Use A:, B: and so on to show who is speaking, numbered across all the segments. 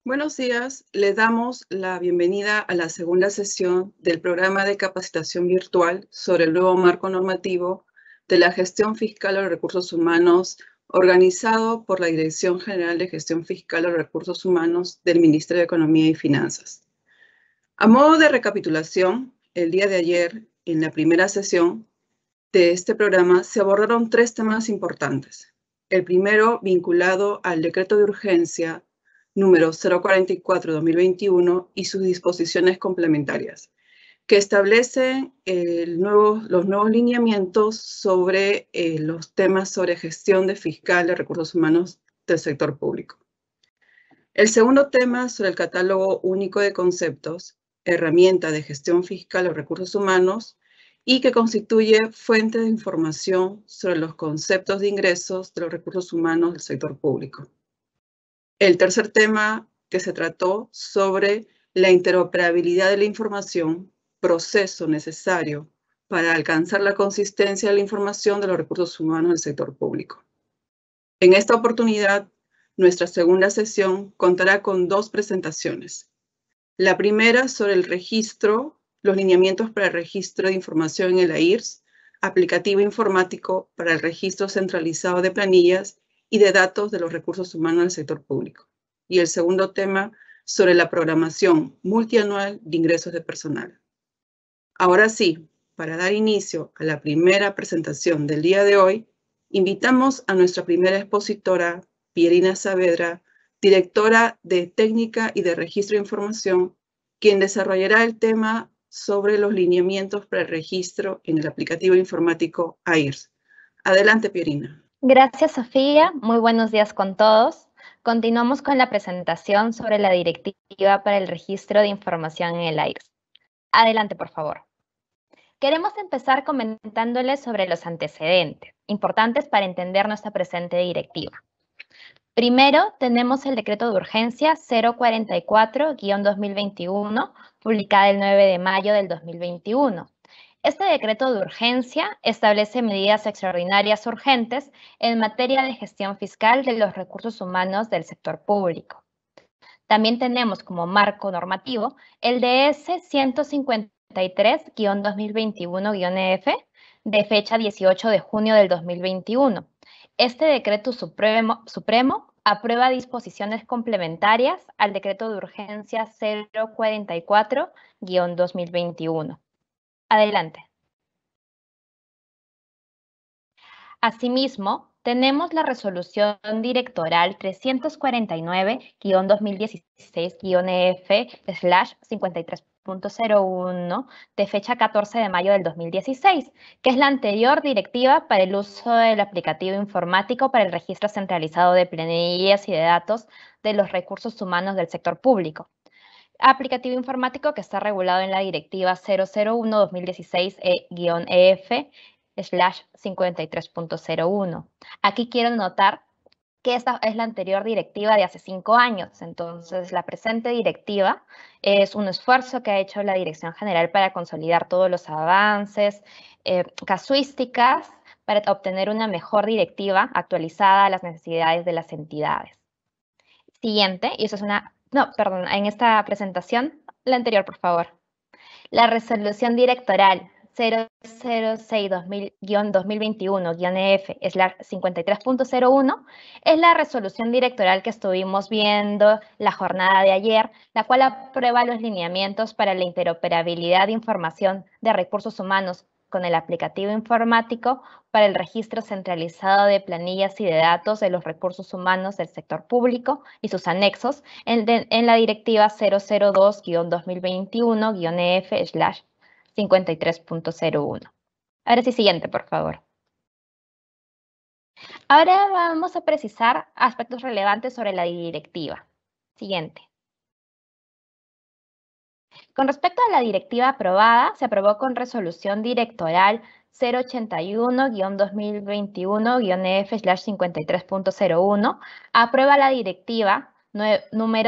A: Buenos días, les damos la bienvenida a la segunda sesión del programa de capacitación virtual sobre el nuevo marco normativo de la gestión fiscal de los recursos humanos organizado por la Dirección General de Gestión Fiscal de los Recursos Humanos del Ministerio de Economía y Finanzas. A modo de recapitulación, el día de ayer, en la primera sesión de este programa, se abordaron 3 temas importantes. El primero, vinculado al decreto de urgencia número 044/2021 y sus disposiciones complementarias, que establecen los nuevos lineamientos sobre los temas sobre gestión fiscal de recursos humanos del sector público. El segundo tema, sobre el catálogo único de conceptos, herramienta de gestión fiscal de los recursos humanos, y que constituye fuente de información sobre los conceptos de ingresos de los recursos humanos del sector público. El tercer tema que se trató sobre la interoperabilidad de la información, proceso necesario para alcanzar la consistencia de la información de los recursos humanos del sector público. En esta oportunidad, nuestra segunda sesión contará con 2 presentaciones. La primera sobre el registro, los lineamientos para el registro de información en el AIRS, aplicativo informático para el registro centralizado de planillas y de datos de los recursos humanos del sector público. Y el segundo tema sobre la programación multianual de ingresos de personal. Ahora sí, para dar inicio a la primera presentación del día de hoy, invitamos a nuestra primera expositora, Pierina Saavedra, directora de Técnica y de Registro de Información, quien desarrollará el tema sobre los lineamientos para el registro en el aplicativo informático AIRS. Adelante, Pierina.
B: Gracias, Sofía. Muy buenos días con todos. Continuamos con la presentación sobre la Directiva para el Registro de Información en el AIRS. Adelante, por favor. Queremos empezar comentándoles sobre los antecedentes, importantes para entender nuestra presente directiva. Primero, tenemos el decreto de urgencia 044-2021, publicado el 9 de mayo del 2021. Este decreto de urgencia establece medidas extraordinarias urgentes en materia de gestión fiscal de los recursos humanos del sector público. También tenemos como marco normativo el DS 153-2021-EF de fecha 18 de junio del 2021. Este decreto supremo aprueba disposiciones complementarias al decreto de urgencia 044-2021. Adelante. Asimismo, tenemos la resolución directoral 349-2016-EF/53.01 de fecha 14 de mayo del 2016, que es la anterior directiva para el uso del aplicativo informático para el registro centralizado de planillas y de datos de los recursos humanos del sector público. Aplicativo informático que está regulado en la directiva 001-2016-EF/53.01. Aquí quiero notar que esta es la anterior directiva de hace 5 años. Entonces, la presente directiva es un esfuerzo que ha hecho la Dirección General para consolidar todos los avances, casuísticas, para obtener una mejor directiva actualizada a las necesidades de las entidades. Siguiente, y eso es en esta presentación, la anterior, por favor. La resolución directoral 006-2021-EF/53.01 es la resolución directoral que estuvimos viendo la jornada de ayer, la cual aprueba los lineamientos para la interoperabilidad de información de recursos humanos con el aplicativo informático para el registro centralizado de planillas y de datos de los recursos humanos del sector público y sus anexos en la directiva 002-2021-EF/53.01. Ahora sí, siguiente, por favor. Ahora vamos a precisar aspectos relevantes sobre la directiva. Siguiente. Con respecto a la directiva aprobada, se aprobó con resolución directoral 081-2021-EF/53.01, aprueba la directiva número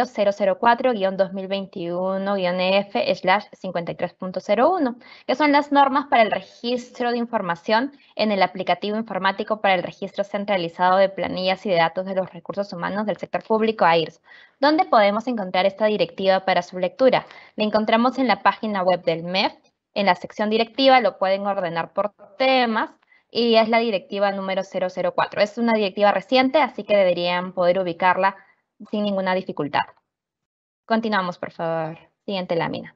B: 004-2021-EF/53.01, que son las normas para el registro de información en el aplicativo informático para el registro centralizado de planillas y de datos de los recursos humanos del sector público AIRS. ¿Dónde podemos encontrar esta directiva para su lectura? La encontramos en la página web del MEF, en la sección directiva, lo pueden ordenar por temas, y es la directiva número 004. Es una directiva reciente, así que deberían poder ubicarla sin ninguna dificultad. Continuamos, por favor. Siguiente lámina.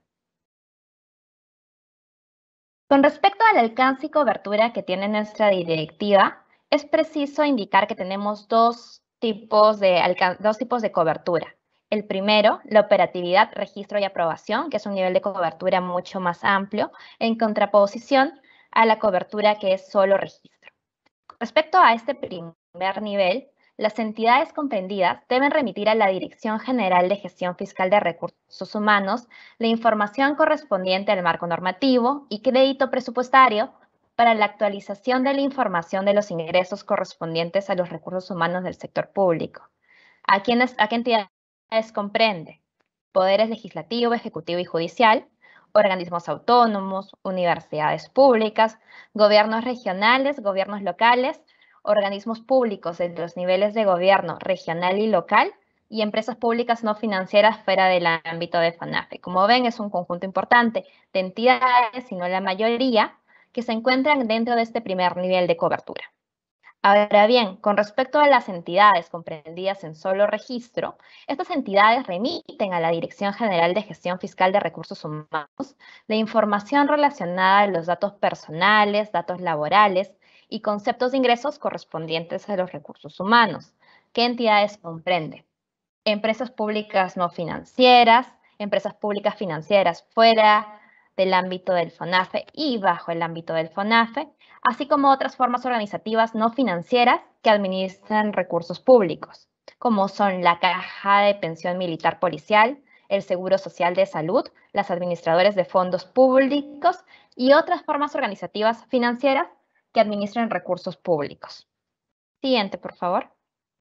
B: Con respecto al alcance y cobertura que tiene nuestra directiva, es preciso indicar que tenemos dos tipos de cobertura. El primero, la operatividad, registro y aprobación, que es un nivel de cobertura mucho más amplio, en contraposición a la cobertura que es solo registro. Respecto a este primer nivel, las entidades comprendidas deben remitir a la Dirección General de Gestión Fiscal de Recursos Humanos la información correspondiente al marco normativo y crédito presupuestario para la actualización de la información de los ingresos correspondientes a los recursos humanos del sector público. ¿A qué entidades comprende? Poderes legislativo, ejecutivo y judicial, organismos autónomos, universidades públicas, gobiernos regionales, gobiernos locales, organismos públicos de los niveles de gobierno regional y local y empresas públicas no financieras fuera del ámbito de FONAFE. Como ven, es un conjunto importante de entidades, si no la mayoría, que se encuentran dentro de este primer nivel de cobertura. Ahora bien, con respecto a las entidades comprendidas en solo registro, estas entidades remiten a la Dirección General de Gestión Fiscal de Recursos Humanos la información relacionada a los datos personales, datos laborales y conceptos de ingresos correspondientes a los recursos humanos. ¿Qué entidades comprende? Empresas públicas no financieras, empresas públicas financieras fuera del ámbito del FONAFE y bajo el ámbito del FONAFE, así como otras formas organizativas no financieras que administran recursos públicos, como son la Caja de Pensión Militar Policial, el Seguro Social de Salud, las administradores de fondos públicos y otras formas organizativas financieras que administran recursos públicos. Siguiente, por favor.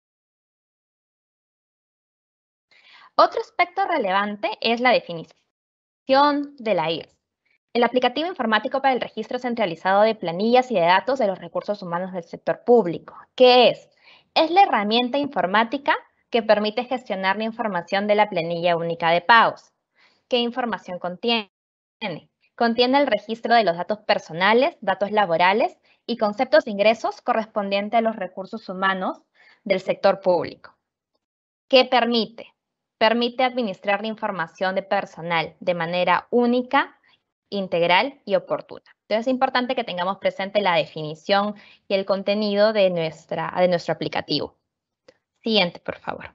B: Otro aspecto relevante es la definición de la IRS. El aplicativo informático para el registro centralizado de planillas y de datos de los recursos humanos del sector público. ¿Qué es? Es la herramienta informática que permite gestionar la información de la planilla única de pagos. ¿Qué información contiene? Contiene el registro de los datos personales, datos laborales y conceptos de ingresos correspondientes a los recursos humanos del sector público. ¿Qué permite? Permite administrar la información de personal de manera única, integral y oportuna. Entonces es importante que tengamos presente la definición y el contenido de nuestro aplicativo. Siguiente, por favor.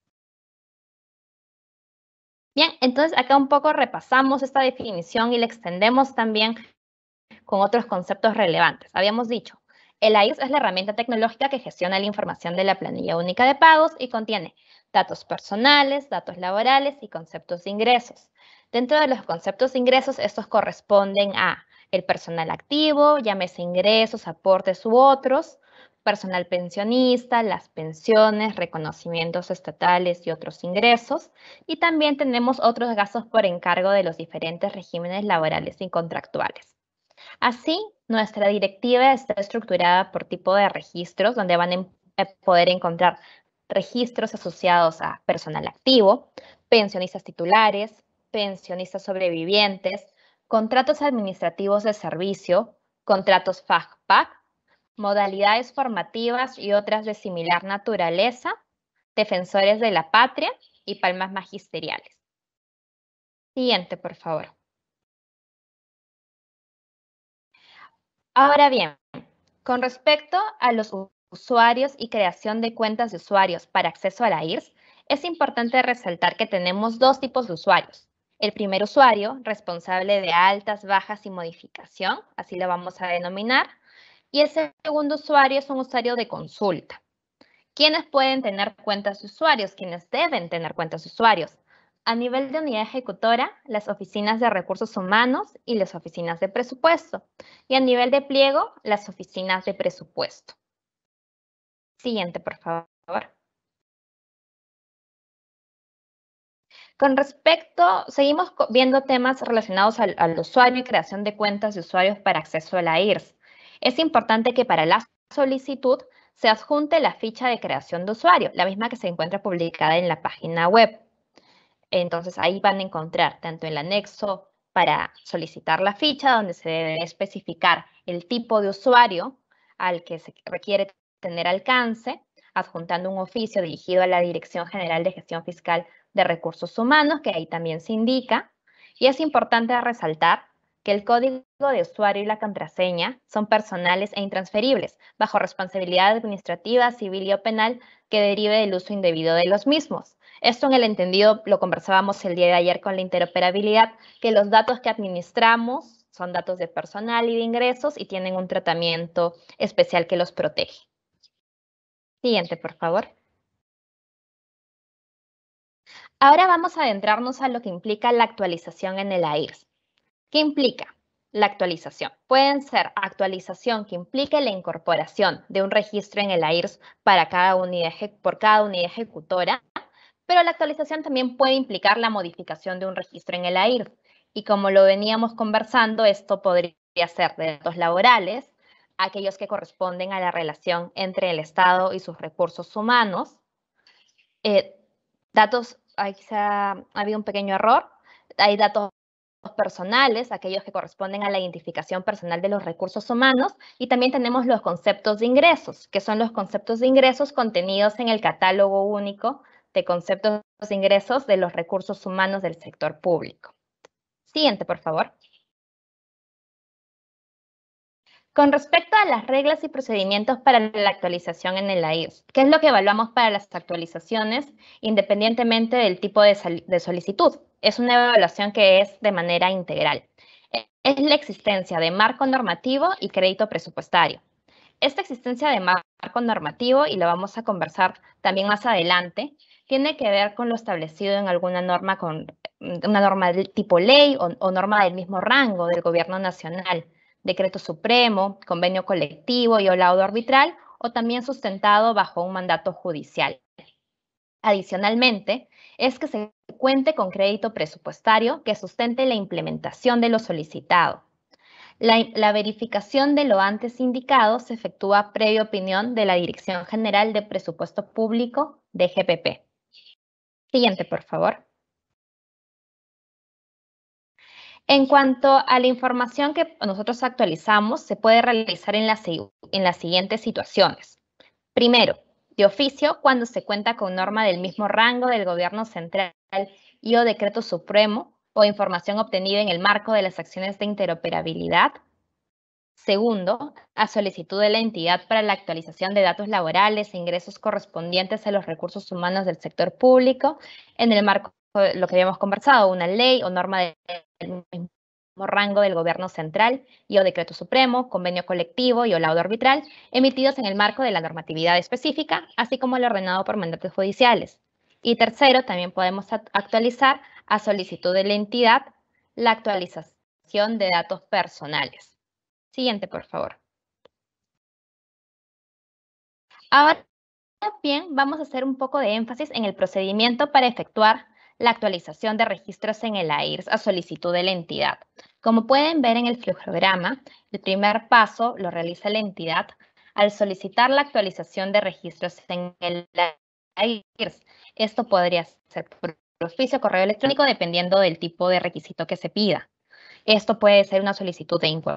B: Bien, entonces acá un poco repasamos esta definición y la extendemos también con otros conceptos relevantes. Habíamos dicho, el AIRS es la herramienta tecnológica que gestiona la información de la planilla única de pagos y contiene datos personales, datos laborales y conceptos de ingresos. Dentro de los conceptos de ingresos, estos corresponden a el personal activo, llámese ingresos, aportes u otros, personal pensionista, las pensiones, reconocimientos estatales y otros ingresos. Y también tenemos otros gastos por encargo de los diferentes regímenes laborales y contractuales. Así, nuestra directiva está estructurada por tipo de registros, donde van a poder encontrar registros asociados a personal activo, pensionistas titulares, pensionistas sobrevivientes, contratos administrativos de servicio, contratos FAJ-PAC, modalidades formativas y otras de similar naturaleza, defensores de la patria y palmas magisteriales. Siguiente, por favor. Ahora bien, con respecto a los usuarios y creación de cuentas de usuarios para acceso a la IRS, es importante resaltar que tenemos dos tipos de usuarios. El primer usuario, responsable de altas, bajas y modificación, así lo vamos a denominar, y el segundo usuario es un usuario de consulta. ¿Quiénes pueden tener cuentas de usuarios? ¿Quiénes deben tener cuentas de usuarios? A nivel de unidad ejecutora, las oficinas de recursos humanos y las oficinas de presupuesto. Y a nivel de pliego, las oficinas de presupuesto. Siguiente, por favor. Con respecto, seguimos viendo temas relacionados al usuario y creación de cuentas de usuarios para acceso a la IRS. Es importante que para la solicitud se adjunte la ficha de creación de usuario, la misma que se encuentra publicada en la página web. Entonces ahí van a encontrar tanto el anexo para solicitar la ficha, donde se debe especificar el tipo de usuario al que se requiere tener alcance, adjuntando un oficio dirigido a la Dirección General de Gestión Fiscal de Recursos Humanos, que ahí también se indica. Y es importante resaltar que el código de usuario y la contraseña son personales e intransferibles, bajo responsabilidad administrativa, civil y o penal que derive del uso indebido de los mismos. Esto en el entendido, lo conversábamos el día de ayer con la interoperabilidad, que los datos que administramos son datos de personal y de ingresos y tienen un tratamiento especial que los protege. Siguiente, por favor. Ahora vamos a adentrarnos a lo que implica la actualización en el AIRS. ¿Qué implica la actualización? Pueden ser actualización que implique la incorporación de un registro en el AIRS por cada unidad ejecutora, pero la actualización también puede implicar la modificación de un registro en el AIRS. Y como lo veníamos conversando, esto podría ser de datos laborales, aquellos que corresponden a la relación entre el Estado y sus recursos humanos. Aquí ha habido un pequeño error. Hay datos personales, aquellos que corresponden a la identificación personal de los recursos humanos, y también tenemos los conceptos de ingresos, que son los conceptos de ingresos contenidos en el catálogo único de conceptos de ingresos de los recursos humanos del sector público. Siguiente, por favor. Con respecto a las reglas y procedimientos para la actualización en el AIRS, ¿qué es lo que evaluamos para las actualizaciones independientemente del tipo de solicitud? Es una evaluación que es de manera integral. Es la existencia de marco normativo y crédito presupuestario. Esta existencia de marco normativo, y lo vamos a conversar también más adelante, tiene que ver con lo establecido en alguna norma, una norma del tipo ley o norma del mismo rango del gobierno nacional, decreto supremo, convenio colectivo y o laudo arbitral, o también sustentado bajo un mandato judicial. Adicionalmente, es que se cuente con crédito presupuestario que sustente la implementación de lo solicitado. La verificación de lo antes indicado se efectúa previa opinión de la Dirección General de Presupuesto Público, DGPP. Siguiente, por favor. En cuanto a la información que nosotros actualizamos, se puede realizar en las siguientes situaciones. Primero, de oficio, cuando se cuenta con norma del mismo rango del Gobierno Central y o decreto supremo o información obtenida en el marco de las acciones de interoperabilidad. Segundo, a solicitud de la entidad para la actualización de datos laborales e ingresos correspondientes a los recursos humanos del sector público, en el marco de lo que habíamos conversado, una ley o norma del mismo rango del Gobierno Central y o decreto supremo, convenio colectivo y o laudo arbitral, emitidos en el marco de la normatividad específica, así como lo ordenado por mandatos judiciales. Y tercero, también podemos actualizar a solicitud de la entidad la actualización de datos personales. Siguiente, por favor. Ahora bien, vamos a hacer un poco de énfasis en el procedimiento para efectuar la actualización de registros en el AIRS a solicitud de la entidad. Como pueden ver en el flujograma, el primer paso lo realiza la entidad al solicitar la actualización de registros en el AIRS. Esto podría ser por oficio, correo electrónico, dependiendo del tipo de requisito que se pida. Esto puede ser una solicitud de incorporación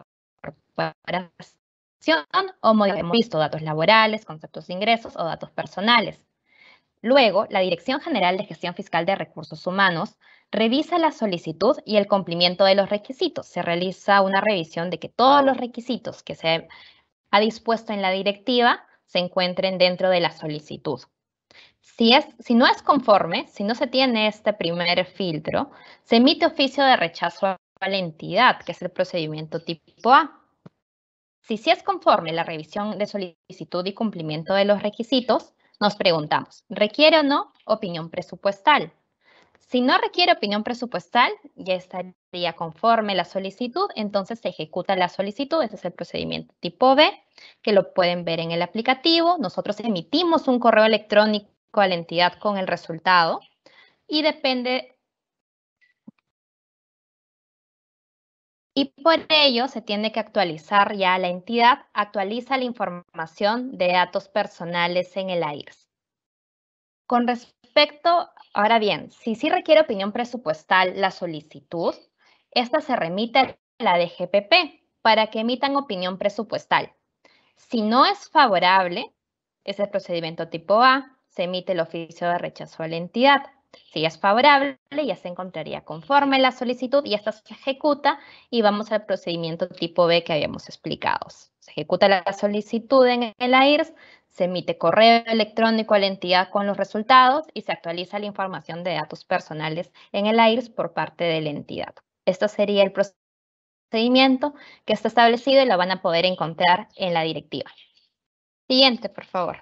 B: o hemos visto datos laborales, conceptos de ingresos o datos personales. Luego, la Dirección General de Gestión Fiscal de Recursos Humanos revisa la solicitud y el cumplimiento de los requisitos. Se realiza una revisión de que todos los requisitos que se ha dispuesto en la directiva se encuentren dentro de la solicitud. Si no es conforme, si no se tiene este primer filtro, se emite oficio de rechazo a la entidad, que es el procedimiento tipo A. Si sí es conforme la revisión de solicitud y cumplimiento de los requisitos, nos preguntamos, ¿requiere o no opinión presupuestal? Si no requiere opinión presupuestal, ya estaría conforme la solicitud, entonces se ejecuta la solicitud. Este es el procedimiento tipo B, que lo pueden ver en el aplicativo. Nosotros emitimos un correo electrónico a la entidad con el resultado y depende Y por ello se tiene que actualizar ya la entidad, actualiza la información de datos personales en el AIRS. Con respecto, ahora bien, si sí requiere opinión presupuestal la solicitud, esta se remite a la DGPP para que emitan opinión presupuestal. Si no es favorable, es el procedimiento tipo A, se emite el oficio de rechazo a la entidad. Si es favorable, ya se encontraría conforme la solicitud y esta se ejecuta y vamos al procedimiento tipo B que habíamos explicado. Se ejecuta la solicitud en el AIRS, se emite correo electrónico a la entidad con los resultados y se actualiza la información de datos personales en el AIRS por parte de la entidad. Esto sería el procedimiento que está establecido y lo van a poder encontrar en la directiva. Siguiente, por favor.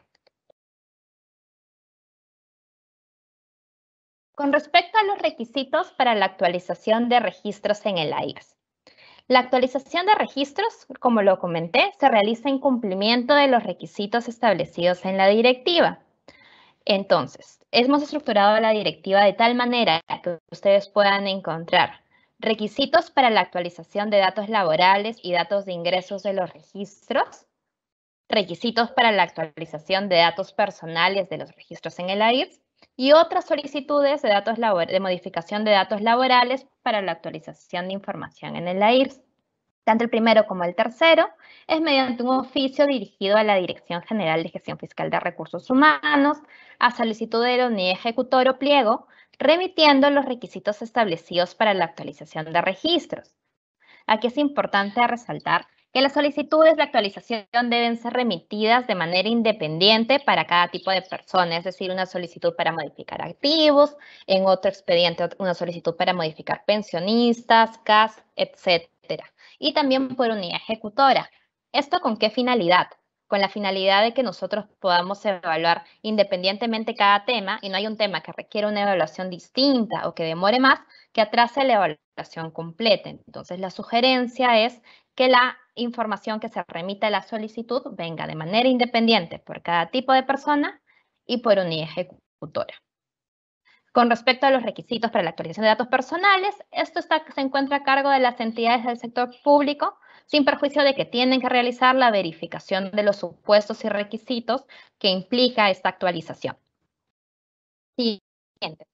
B: Con respecto a los requisitos para la actualización de registros en el AIRS. La actualización de registros, como lo comenté, se realiza en cumplimiento de los requisitos establecidos en la directiva. Entonces, hemos estructurado la directiva de tal manera que ustedes puedan encontrar requisitos para la actualización de datos laborales y datos de ingresos de los registros, requisitos para la actualización de datos personales de los registros en el AIRS y otras solicitudes de modificación de datos laborales para la actualización de información en el AIRS. Tanto el primero como el tercero es mediante un oficio dirigido a la Dirección General de Gestión Fiscal de Recursos Humanos, a solicitud de la unidad ejecutor o pliego, remitiendo los requisitos establecidos para la actualización de registros. Aquí es importante resaltar que las solicitudes de actualización deben ser remitidas de manera independiente para cada tipo de persona, es decir, una solicitud para modificar activos, en otro expediente una solicitud para modificar pensionistas, CAS, etcétera. Y también por unidad ejecutora. ¿Esto con qué finalidad? Con la finalidad de que nosotros podamos evaluar independientemente cada tema y no hay un tema que requiera una evaluación distinta o que demore más, que atrase la evaluación completa. Entonces, la sugerencia es que la información que se remita a la solicitud venga de manera independiente por cada tipo de persona y por unidad ejecutora. Con respecto a los requisitos para la actualización de datos personales, esto se encuentra a cargo de las entidades del sector público, sin perjuicio de que tienen que realizar la verificación de los supuestos y requisitos que implica esta actualización. Siguiente.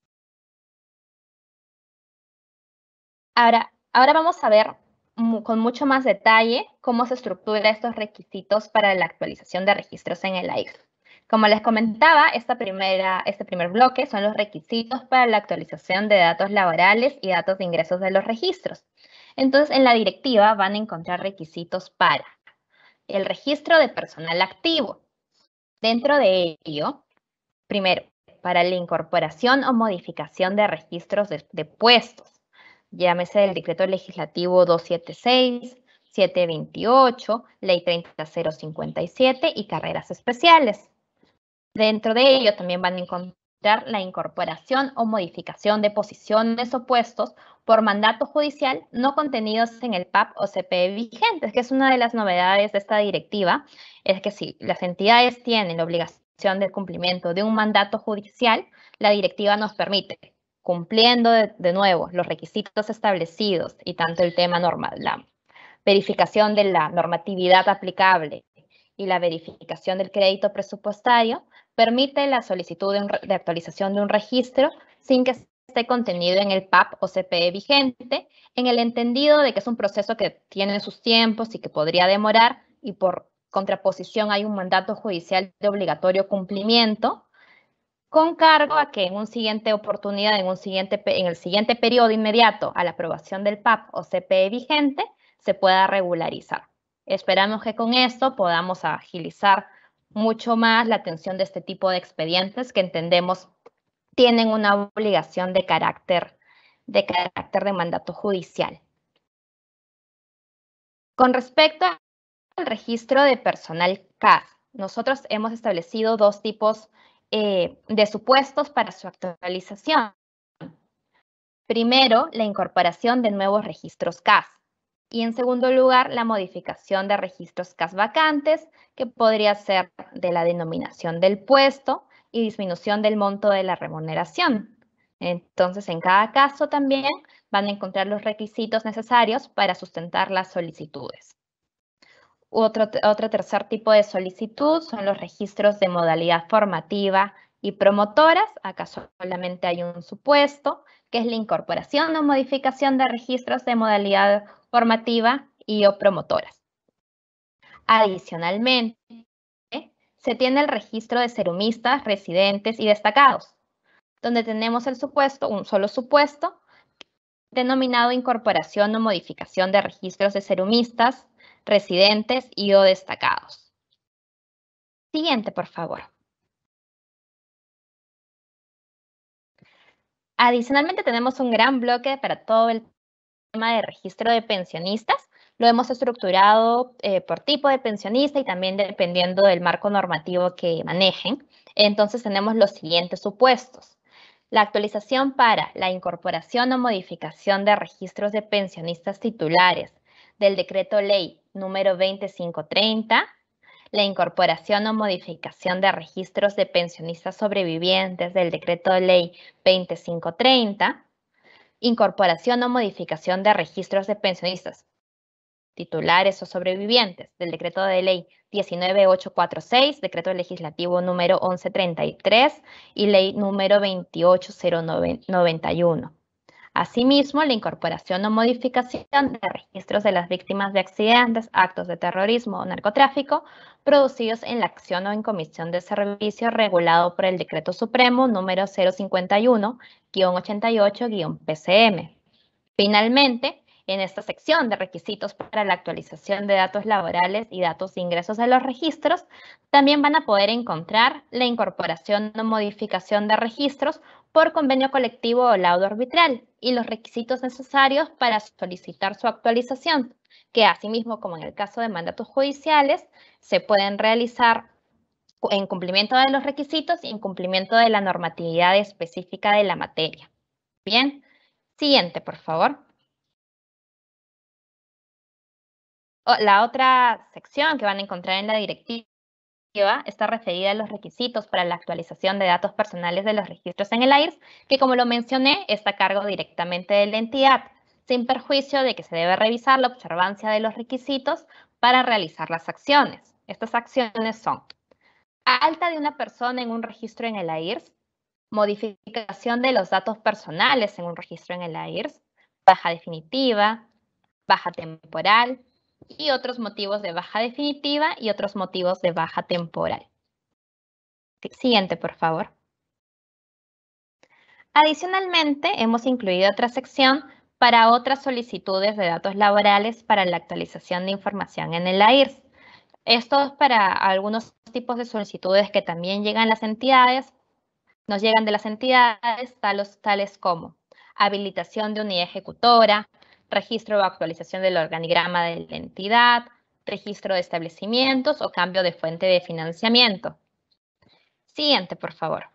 B: Ahora vamos a ver con mucho más detalle cómo se estructuran estos requisitos para la actualización de registros en el AIRS. Como les comentaba, este primer bloque son los requisitos para la actualización de datos laborales y datos de ingresos de los registros. Entonces, en la directiva van a encontrar requisitos para el registro de personal activo. Dentro de ello, primero, para la incorporación o modificación de registros de puestos. Llámese el Decreto Legislativo 276, 728, Ley 30057 y carreras especiales. Dentro de ello también van a encontrar la incorporación o modificación de posiciones o puestos por mandato judicial no contenidos en el PAP o CPE vigentes, que es una de las novedades de esta directiva, es que si las entidades tienen la obligación del cumplimiento de un mandato judicial, la directiva nos permite, cumpliendo de nuevo los requisitos establecidos y tanto el tema normal, la verificación de la normatividad aplicable y la verificación del crédito presupuestario, permite la solicitud de actualización de un registro sin que esté contenido en el PAP o CPE vigente, en el entendido de que es un proceso que tiene sus tiempos y que podría demorar, y por contraposición hay un mandato judicial de obligatorio cumplimiento, con cargo a que en una siguiente oportunidad, en el siguiente periodo inmediato a la aprobación del PAP o CPE vigente, se pueda regularizar. Esperamos que con esto podamos agilizar mucho más la atención de este tipo de expedientes que entendemos tienen una obligación de carácter de mandato judicial. Con respecto al registro de personal CAS, nosotros hemos establecido dos tipos de supuestos para su actualización. Primero, la incorporación de nuevos registros CAS. Y en segundo lugar, la modificación de registros CAS vacantes, que podría ser de la denominación del puesto y disminución del monto de la remuneración. Entonces, en cada caso también van a encontrar los requisitos necesarios para sustentar las solicitudes. Otro tercer tipo de solicitud son los registros de modalidad formativa y promotoras. Acá solamente hay un supuesto, que es la incorporación o modificación de registros de modalidad formativa y o promotoras. Adicionalmente, se tiene el registro de serumistas, residentes y destacados, donde tenemos el supuesto, un solo supuesto, denominado incorporación o modificación de registros de serumistas, residentes y o destacados. Siguiente, por favor. Adicionalmente, tenemos un gran bloque para todo el tema de registro de pensionistas. Lo hemos estructurado por tipo de pensionista y también dependiendo del marco normativo que manejen. Entonces, tenemos los siguientes supuestos. La actualización para la incorporación o modificación de registros de pensionistas titulares del Decreto Ley número 2530, la incorporación o modificación de registros de pensionistas sobrevivientes del Decreto Ley 2530, incorporación o modificación de registros de pensionistas titulares o sobrevivientes del Decreto de Ley 19846, Decreto Legislativo número 1133 y Ley número 28091. Asimismo, la incorporación o modificación de registros de las víctimas de accidentes, actos de terrorismo o narcotráfico producidos en la acción o en comisión de servicio regulado por el Decreto Supremo número 051-88-PCM. Finalmente, en esta sección de requisitos para la actualización de datos laborales y datos de ingresos a los registros, también van a poder encontrar la incorporación o modificación de registros por convenio colectivo o laudo arbitral y los requisitos necesarios para solicitar su actualización, que asimismo, como en el caso de mandatos judiciales, se pueden realizar en cumplimiento de los requisitos y en cumplimiento de la normatividad específica de la materia. Bien, siguiente, por favor. La otra sección que van a encontrar en la directiva está referida a los requisitos para la actualización de datos personales de los registros en el AIRS, que como lo mencioné, está a cargo directamente de la entidad, sin perjuicio de que se debe revisar la observancia de los requisitos para realizar las acciones. Estas acciones son alta de una persona en un registro en el AIRS, modificación de los datos personales en un registro en el AIRS, baja definitiva, baja temporal, y otros motivos de baja definitiva y otros motivos de baja temporal. Siguiente, por favor. Adicionalmente, hemos incluido otra sección para otras solicitudes de datos laborales para la actualización de información en el AIRS. Esto es para algunos tipos de solicitudes que también llegan las entidades, nos llegan de las entidades, tales como habilitación de unidad ejecutora, registro o actualización del organigrama de la entidad, registro de establecimientos o cambio de fuente de financiamiento. Siguiente, por favor.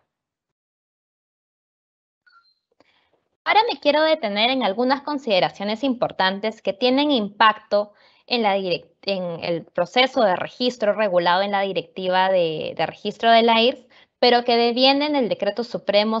B: Ahora me quiero detener en algunas consideraciones importantes que tienen impacto en el proceso de registro regulado en la directiva de registro de la AIRS, pero que deviene en el Decreto Supremo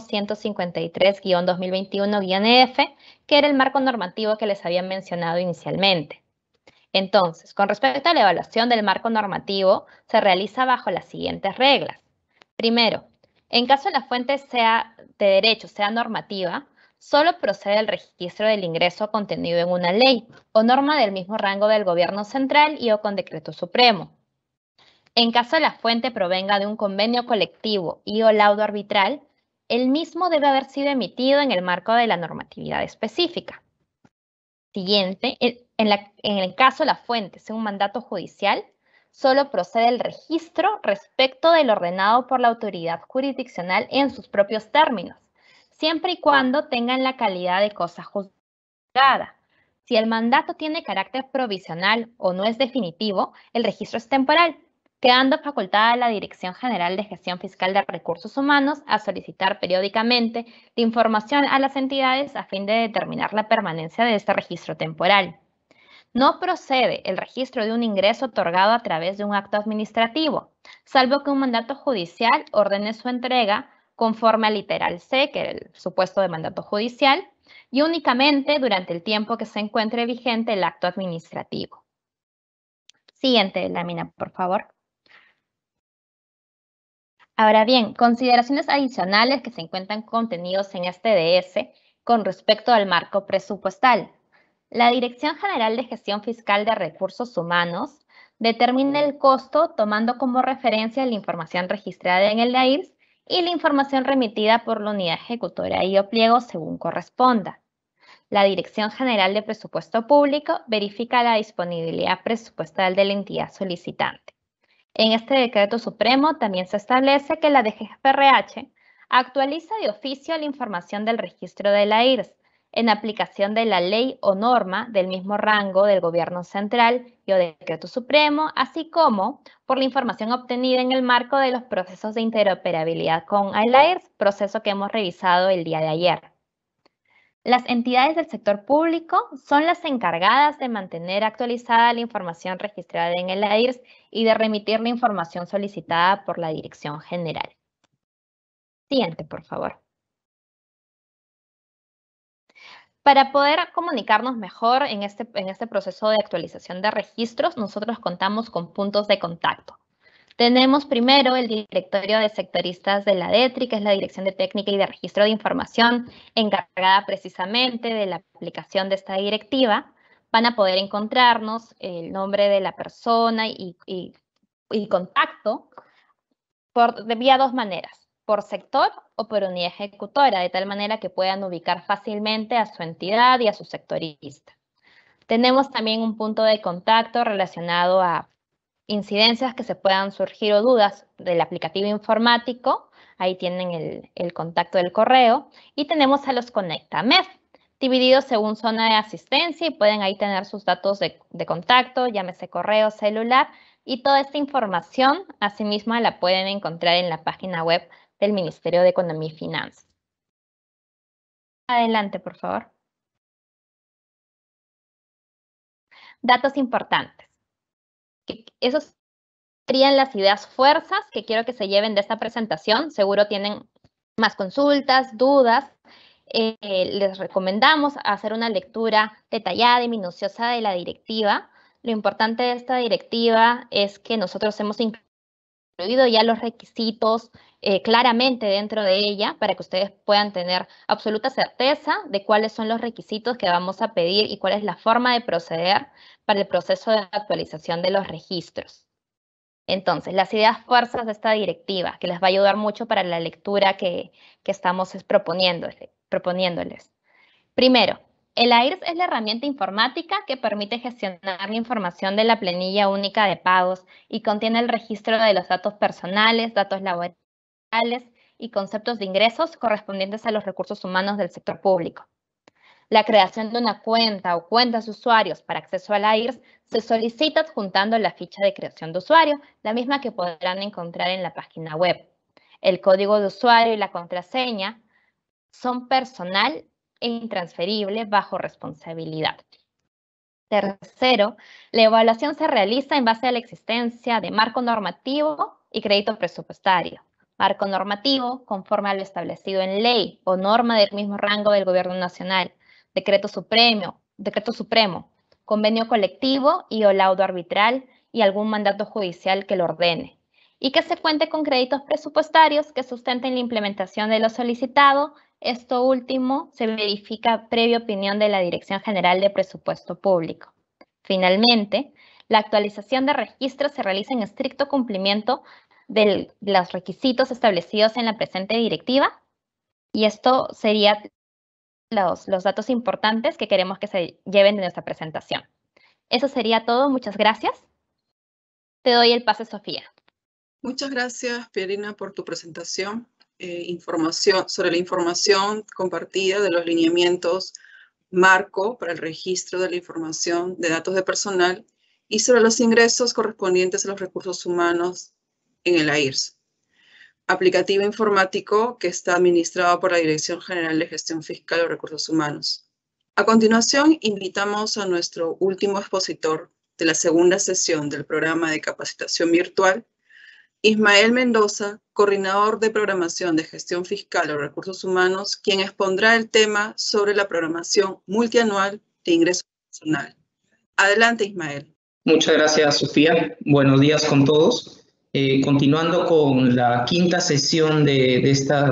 B: 153-2021-F, que era el marco normativo que les había mencionado inicialmente. Entonces, con respecto a la evaluación del marco normativo, se realiza bajo las siguientes reglas. Primero, en caso la fuente sea de derecho, sea normativa, solo procede el registro del ingreso contenido en una ley o norma del mismo rango del Gobierno central y o con decreto supremo. En caso la fuente provenga de un convenio colectivo y o laudo arbitral, el mismo debe haber sido emitido en el marco de la normatividad específica. Siguiente, en el caso la fuente sea un mandato judicial, solo procede el registro respecto del ordenado por la autoridad jurisdiccional en sus propios términos, siempre y cuando tengan la calidad de cosa juzgada. Si el mandato tiene carácter provisional o no es definitivo, el registro es temporal, quedando facultada a la Dirección General de Gestión Fiscal de Recursos Humanos a solicitar periódicamente la información a las entidades a fin de determinar la permanencia de este registro temporal. No procede el registro de un ingreso otorgado a través de un acto administrativo, salvo que un mandato judicial ordene su entrega conforme al literal C, que es el supuesto de mandato judicial, y únicamente durante el tiempo que se encuentre vigente el acto administrativo. Siguiente lámina, por favor. Ahora bien, consideraciones adicionales que se encuentran contenidos en este DS con respecto al marco presupuestal. La Dirección General de Gestión Fiscal de Recursos Humanos determina el costo tomando como referencia la información registrada en el AIRS y la información remitida por la unidad ejecutora y o pliego según corresponda. La Dirección General de Presupuesto Público verifica la disponibilidad presupuestal de la entidad solicitante. En este decreto supremo también se establece que la DGFRH actualiza de oficio la información del registro de la IRS en aplicación de la ley o norma del mismo rango del Gobierno Central y o decreto supremo, así como por la información obtenida en el marco de los procesos de interoperabilidad con el IRS, proceso que hemos revisado el día de ayer. Las entidades del sector público son las encargadas de mantener actualizada la información registrada en el AIRS y de remitir la información solicitada por la Dirección General. Siguiente, por favor. Para poder comunicarnos mejor en este proceso de actualización de registros, nosotros contamos con puntos de contacto. Tenemos primero el directorio de sectoristas de la DETRI, que es la Dirección de Técnica y de Registro de Información, encargada precisamente de la aplicación de esta directiva. Van a poder encontrarnos el nombre de la persona y contacto vía dos maneras, por sector o por unidad ejecutora, de tal manera que puedan ubicar fácilmente a su entidad y a su sectorista. Tenemos también un punto de contacto relacionado a incidencias que se puedan surgir o dudas del aplicativo informático, ahí tienen el contacto del correo, y tenemos a los ConectaMEF, divididos según zona de asistencia y pueden ahí tener sus datos de contacto, llámese correo, celular, y toda esta información, asimismo, la pueden encontrar en la página web del Ministerio de Economía y Finanzas. Adelante, por favor. Datos importantes. Esos serían las ideas fuerzas que quiero que se lleven de esta presentación. Seguro tienen más consultas, dudas. Les recomendamos hacer una lectura detallada y minuciosa de la directiva. Lo importante de esta directiva es que nosotros hemos incluido ya los requisitos claramente dentro de ella para que ustedes puedan tener absoluta certeza de cuáles son los requisitos que vamos a pedir y cuál es la forma de proceder para el proceso de actualización de los registros. Entonces, las ideas fuerzas de esta directiva, que les va a ayudar mucho para la lectura que estamos proponiéndoles. Primero, el AIRS es la herramienta informática que permite gestionar la información de la planilla única de pagos y contiene el registro de los datos personales, datos laborales y conceptos de ingresos correspondientes a los recursos humanos del sector público. La creación de una cuenta o cuentas de usuarios para acceso al AIRS se solicita adjuntando la ficha de creación de usuario, la misma que podrán encontrar en la página web. El código de usuario y la contraseña son personal e intransferible bajo responsabilidad. Tercero, la evaluación se realiza en base a la existencia de marco normativo y crédito presupuestario. Marco normativo conforme a lo establecido en ley o norma del mismo rango del Gobierno Nacional, decreto supremo, convenio colectivo y o laudo arbitral y algún mandato judicial que lo ordene. Y que se cuente con créditos presupuestarios que sustenten la implementación de lo solicitado. Esto último se verifica previa opinión de la Dirección General de Presupuesto Público. Finalmente, la actualización de registros se realiza en estricto cumplimiento de los requisitos establecidos en la presente directiva. Y esto sería los datos importantes que queremos que se lleven de nuestra presentación. Eso sería todo. Muchas gracias. Te doy el pase, Sofía.
A: Muchas gracias, Pierina, por tu presentación. Sobre la información compartida de los lineamientos marco para el registro de la información de datos de personal y sobre los ingresos correspondientes a los recursos humanos en el AIRS, aplicativo informático que está administrado por la Dirección General de Gestión Fiscal de Recursos Humanos. A continuación, invitamos a nuestro último expositor de la segunda sesión del programa de capacitación virtual Ismael Mendoza, coordinador de programación de gestión fiscal o recursos humanos, quien expondrá el tema sobre la programación multianual de ingreso personal. Adelante, Ismael.
C: Muchas gracias, Sofía. Buenos días con todos. Continuando con la quinta sesión de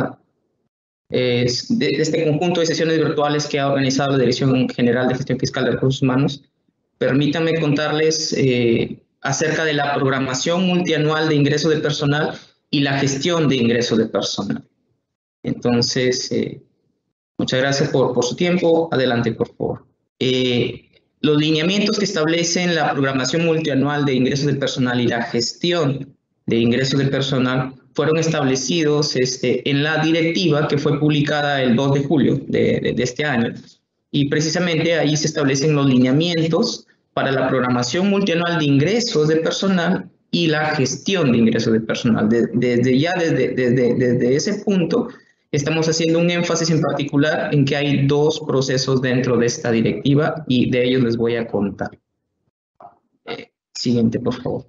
C: este conjunto de sesiones virtuales que ha organizado la Dirección General de Gestión Fiscal de Recursos Humanos, permítanme contarles acerca de la programación multianual de ingreso de personal y la gestión de ingreso de personal. Entonces, muchas gracias por su tiempo. Adelante, por favor. Los lineamientos que establecen la programación multianual de ingresos del personal y la gestión de ingresos del personal fueron establecidos en la directiva que fue publicada el 2 de julio de este año. Y precisamente ahí se establecen los lineamientos para la programación multianual de ingresos de personal y la gestión de ingresos de personal. Desde ese punto, estamos haciendo un énfasis en particular en que hay dos procesos dentro de esta directiva y de ellos les voy a contar. Siguiente, por favor.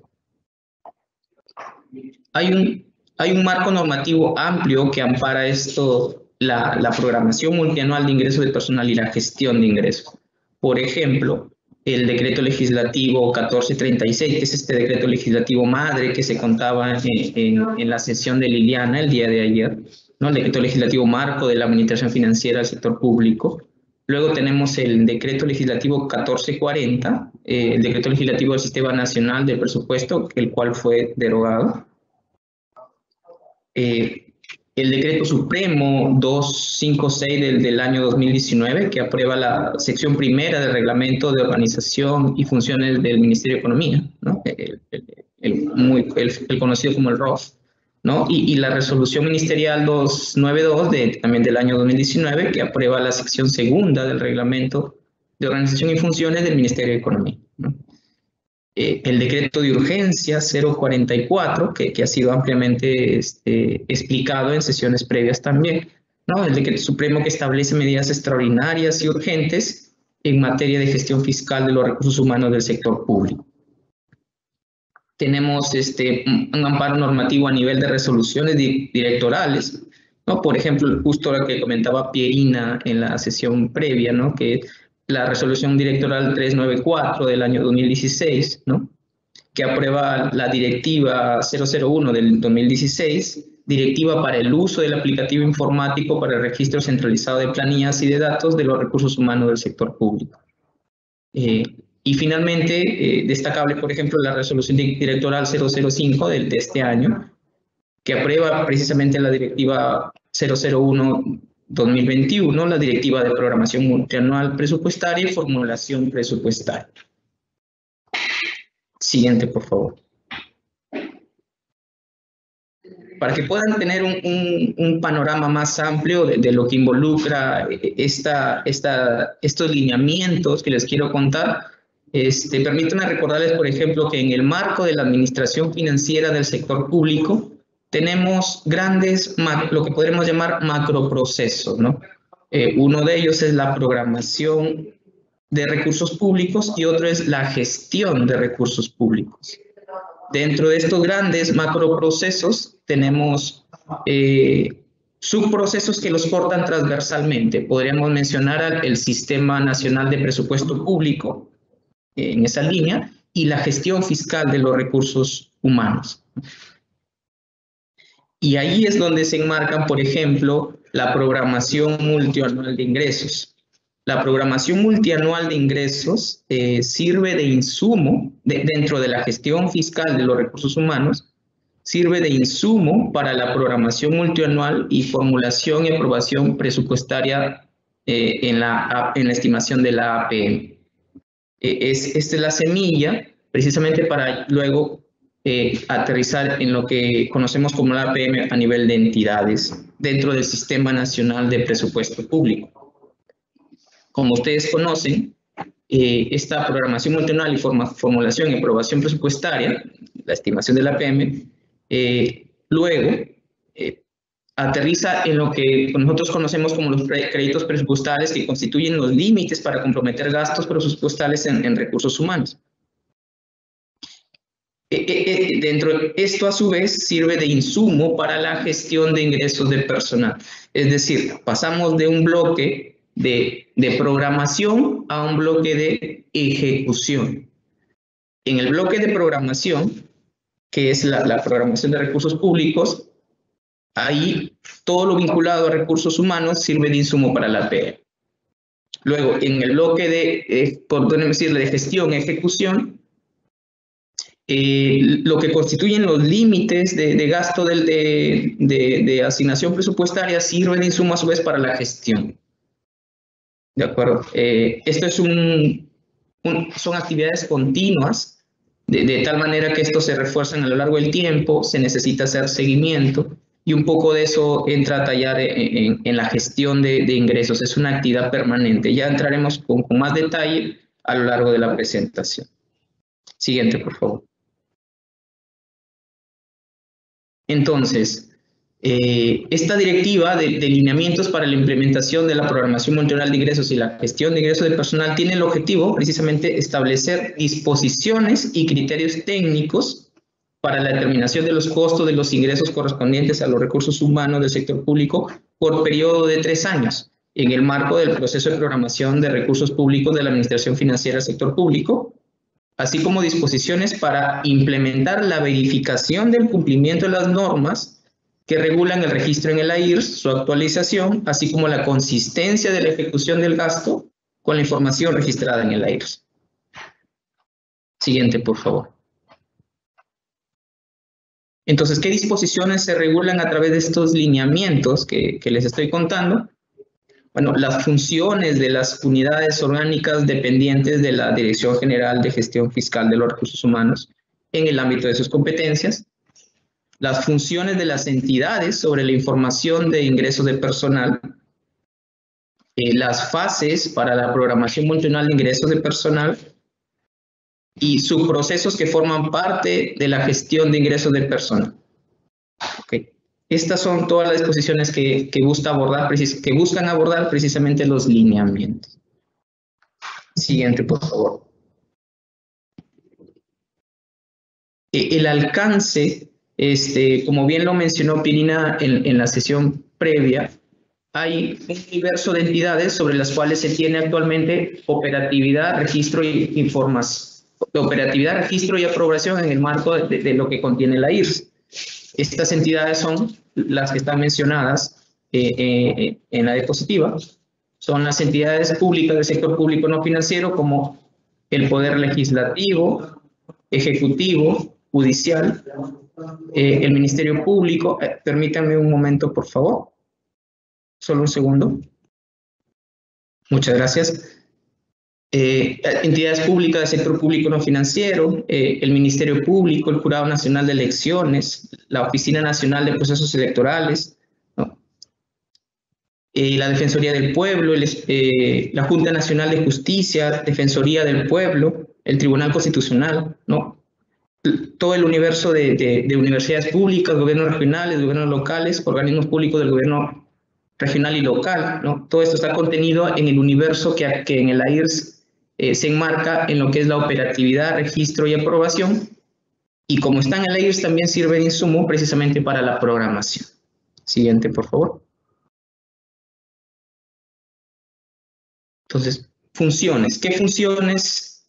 C: Hay un marco normativo amplio que ampara la programación multianual de ingresos de personal y la gestión de ingresos. Por ejemplo, el decreto legislativo 1436, que es este decreto legislativo madre que se contaba en la sesión de Liliana el día de ayer, ¿no? El decreto legislativo marco de la administración financiera del sector público. Luego tenemos el decreto legislativo 1440, el decreto legislativo del Sistema Nacional del Presupuesto, el cual fue derogado. El decreto supremo 256 del año 2019, que aprueba la sección primera del reglamento de organización y funciones del Ministerio de Economía, ¿no? el conocido como el ROF, ¿no? Y la resolución ministerial 292 también del año 2019, que aprueba la sección segunda del reglamento de organización y funciones del Ministerio de Economía, ¿no? El decreto de urgencia 044, que ha sido ampliamente explicado en sesiones previas también, ¿no? El decreto supremo que establece medidas extraordinarias y urgentes en materia de gestión fiscal de los recursos humanos del sector público. Tenemos un amparo normativo a nivel de resoluciones directorales, ¿no? Por ejemplo, justo lo que comentaba Pierina en la sesión previa, ¿no? Que la resolución directoral 394 del año 2016, ¿no? Que aprueba la directiva 001 del 2016, directiva para el uso del aplicativo informático para el registro centralizado de planillas y de datos de los recursos humanos del sector público. Y finalmente, destacable, por ejemplo, la resolución directoral 005 de este año, que aprueba precisamente la directiva 001-2021, la directiva de programación multianual presupuestaria y formulación presupuestaria. Siguiente, por favor. Para que puedan tener un panorama más amplio de lo que involucra estos lineamientos que les quiero contar, permítanme recordarles, por ejemplo, que en el marco de la administración financiera del sector público, tenemos grandes, lo que podríamos llamar macroprocesos, ¿no? Uno de ellos es la programación de recursos públicos y otro es la gestión de recursos públicos. Dentro de estos grandes macroprocesos tenemos subprocesos que los cortan transversalmente. Podríamos mencionar el Sistema Nacional de Presupuesto Público en esa línea y la gestión fiscal de los recursos humanos. Y ahí es donde se enmarcan, por ejemplo, la programación multianual de ingresos. La programación multianual de ingresos sirve de insumo, dentro de la gestión fiscal de los recursos humanos, sirve de insumo para la programación multianual y formulación y aprobación presupuestaria en la estimación de la APM. Esta es la semilla, precisamente para luego aterrizar en lo que conocemos como la APM a nivel de entidades dentro del Sistema Nacional de Presupuesto Público. Como ustedes conocen, esta programación multianual y formulación y aprobación presupuestaria, la estimación de la APM, luego aterriza en lo que nosotros conocemos como los créditos presupuestales, que constituyen los límites para comprometer gastos presupuestales en recursos humanos. esto a su vez sirve de insumo para la gestión de ingresos de personal. Es decir, pasamos de un bloque de programación a un bloque de ejecución. En el bloque de programación, que es la programación de recursos públicos, ahí todo lo vinculado a recursos humanos sirve de insumo para la PE. Luego, en el bloque de gestión, ejecución, lo que constituyen los límites de gasto de asignación presupuestaria sirve de insumo a su vez para la gestión. ¿De acuerdo? Esto es son actividades continuas, de tal manera que estos se refuerzan a lo largo del tiempo, se necesita hacer seguimiento, y un poco de eso entra a tallar en la gestión de ingresos. Es una actividad permanente. Ya entraremos con más detalle a lo largo de la presentación. Siguiente, por favor. Entonces, esta directiva de lineamientos para la implementación de la programación multianual de ingresos y la gestión de ingresos de personal tiene el objetivo precisamente establecer disposiciones y criterios técnicos para la determinación de los costos de los ingresos correspondientes a los recursos humanos del sector público por periodo de 3 años, en el marco del proceso de programación de recursos públicos de la Administración Financiera del Sector Público, así como disposiciones para implementar la verificación del cumplimiento de las normas que regulan el registro en el AIRS, su actualización, así como la consistencia de la ejecución del gasto con la información registrada en el AIRS. Siguiente, por favor. Entonces, ¿qué disposiciones se regulan a través de estos lineamientos que les estoy contando? Bueno, las funciones de las unidades orgánicas dependientes de la Dirección General de Gestión Fiscal de los Recursos Humanos en el ámbito de sus competencias, las funciones de las entidades sobre la información de ingresos de personal, las fases para la programación multianual de ingresos de personal y subprocesos que forman parte de la gestión de ingresos del personal. Okay. Estas son todas las disposiciones que buscan abordar precisamente los lineamientos. Siguiente, por favor. El alcance, como bien lo mencionó Pirina en la sesión previa, hay un universo de entidades sobre las cuales se tiene actualmente operatividad, registro y información. De operatividad, registro y aprobación en el marco de lo que contiene la IRS. Estas entidades son las que están mencionadas en la diapositiva. Son las entidades públicas del sector público no financiero como el Poder Legislativo, Ejecutivo, Judicial, el Ministerio Público. Permítanme un momento, por favor. Solo un segundo. Muchas gracias. Entidades públicas del sector público no financiero, el Ministerio Público, el Jurado Nacional de Elecciones, la Oficina Nacional de Procesos Electorales, ¿no? La Defensoría del Pueblo, la Junta Nacional de Justicia, Defensoría del Pueblo, el Tribunal Constitucional, ¿no? Todo el universo de universidades públicas, gobiernos regionales, gobiernos locales, organismos públicos del gobierno regional y local, ¿no? Todo esto está contenido en el universo que en el AIRS se enmarca en lo que es la operatividad, registro y aprobación, y como está en el AIRS también sirve de insumo precisamente para la programación. Siguiente, por favor. Entonces, funciones. ¿Qué funciones?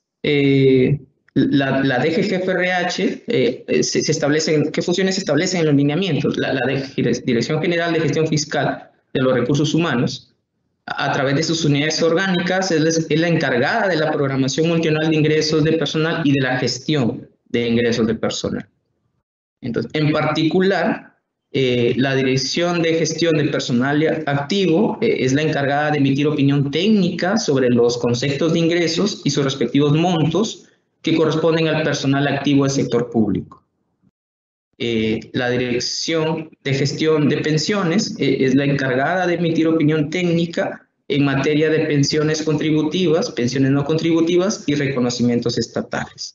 C: La DGGFRH se establecen, ¿qué funciones se establecen en los lineamientos? La Dirección General de Gestión Fiscal de los Recursos Humanos, a través de sus unidades orgánicas, es la encargada de la programación multianual de ingresos de personal y de la gestión de ingresos de personal. Entonces, en particular, la Dirección de Gestión de Personal Activo es la encargada de emitir opinión técnica sobre los conceptos de ingresos y sus respectivos montos que corresponden al personal activo del sector público. La Dirección de Gestión de Pensiones es la encargada de emitir opinión técnica en materia de pensiones contributivas, pensiones no contributivas y reconocimientos estatales.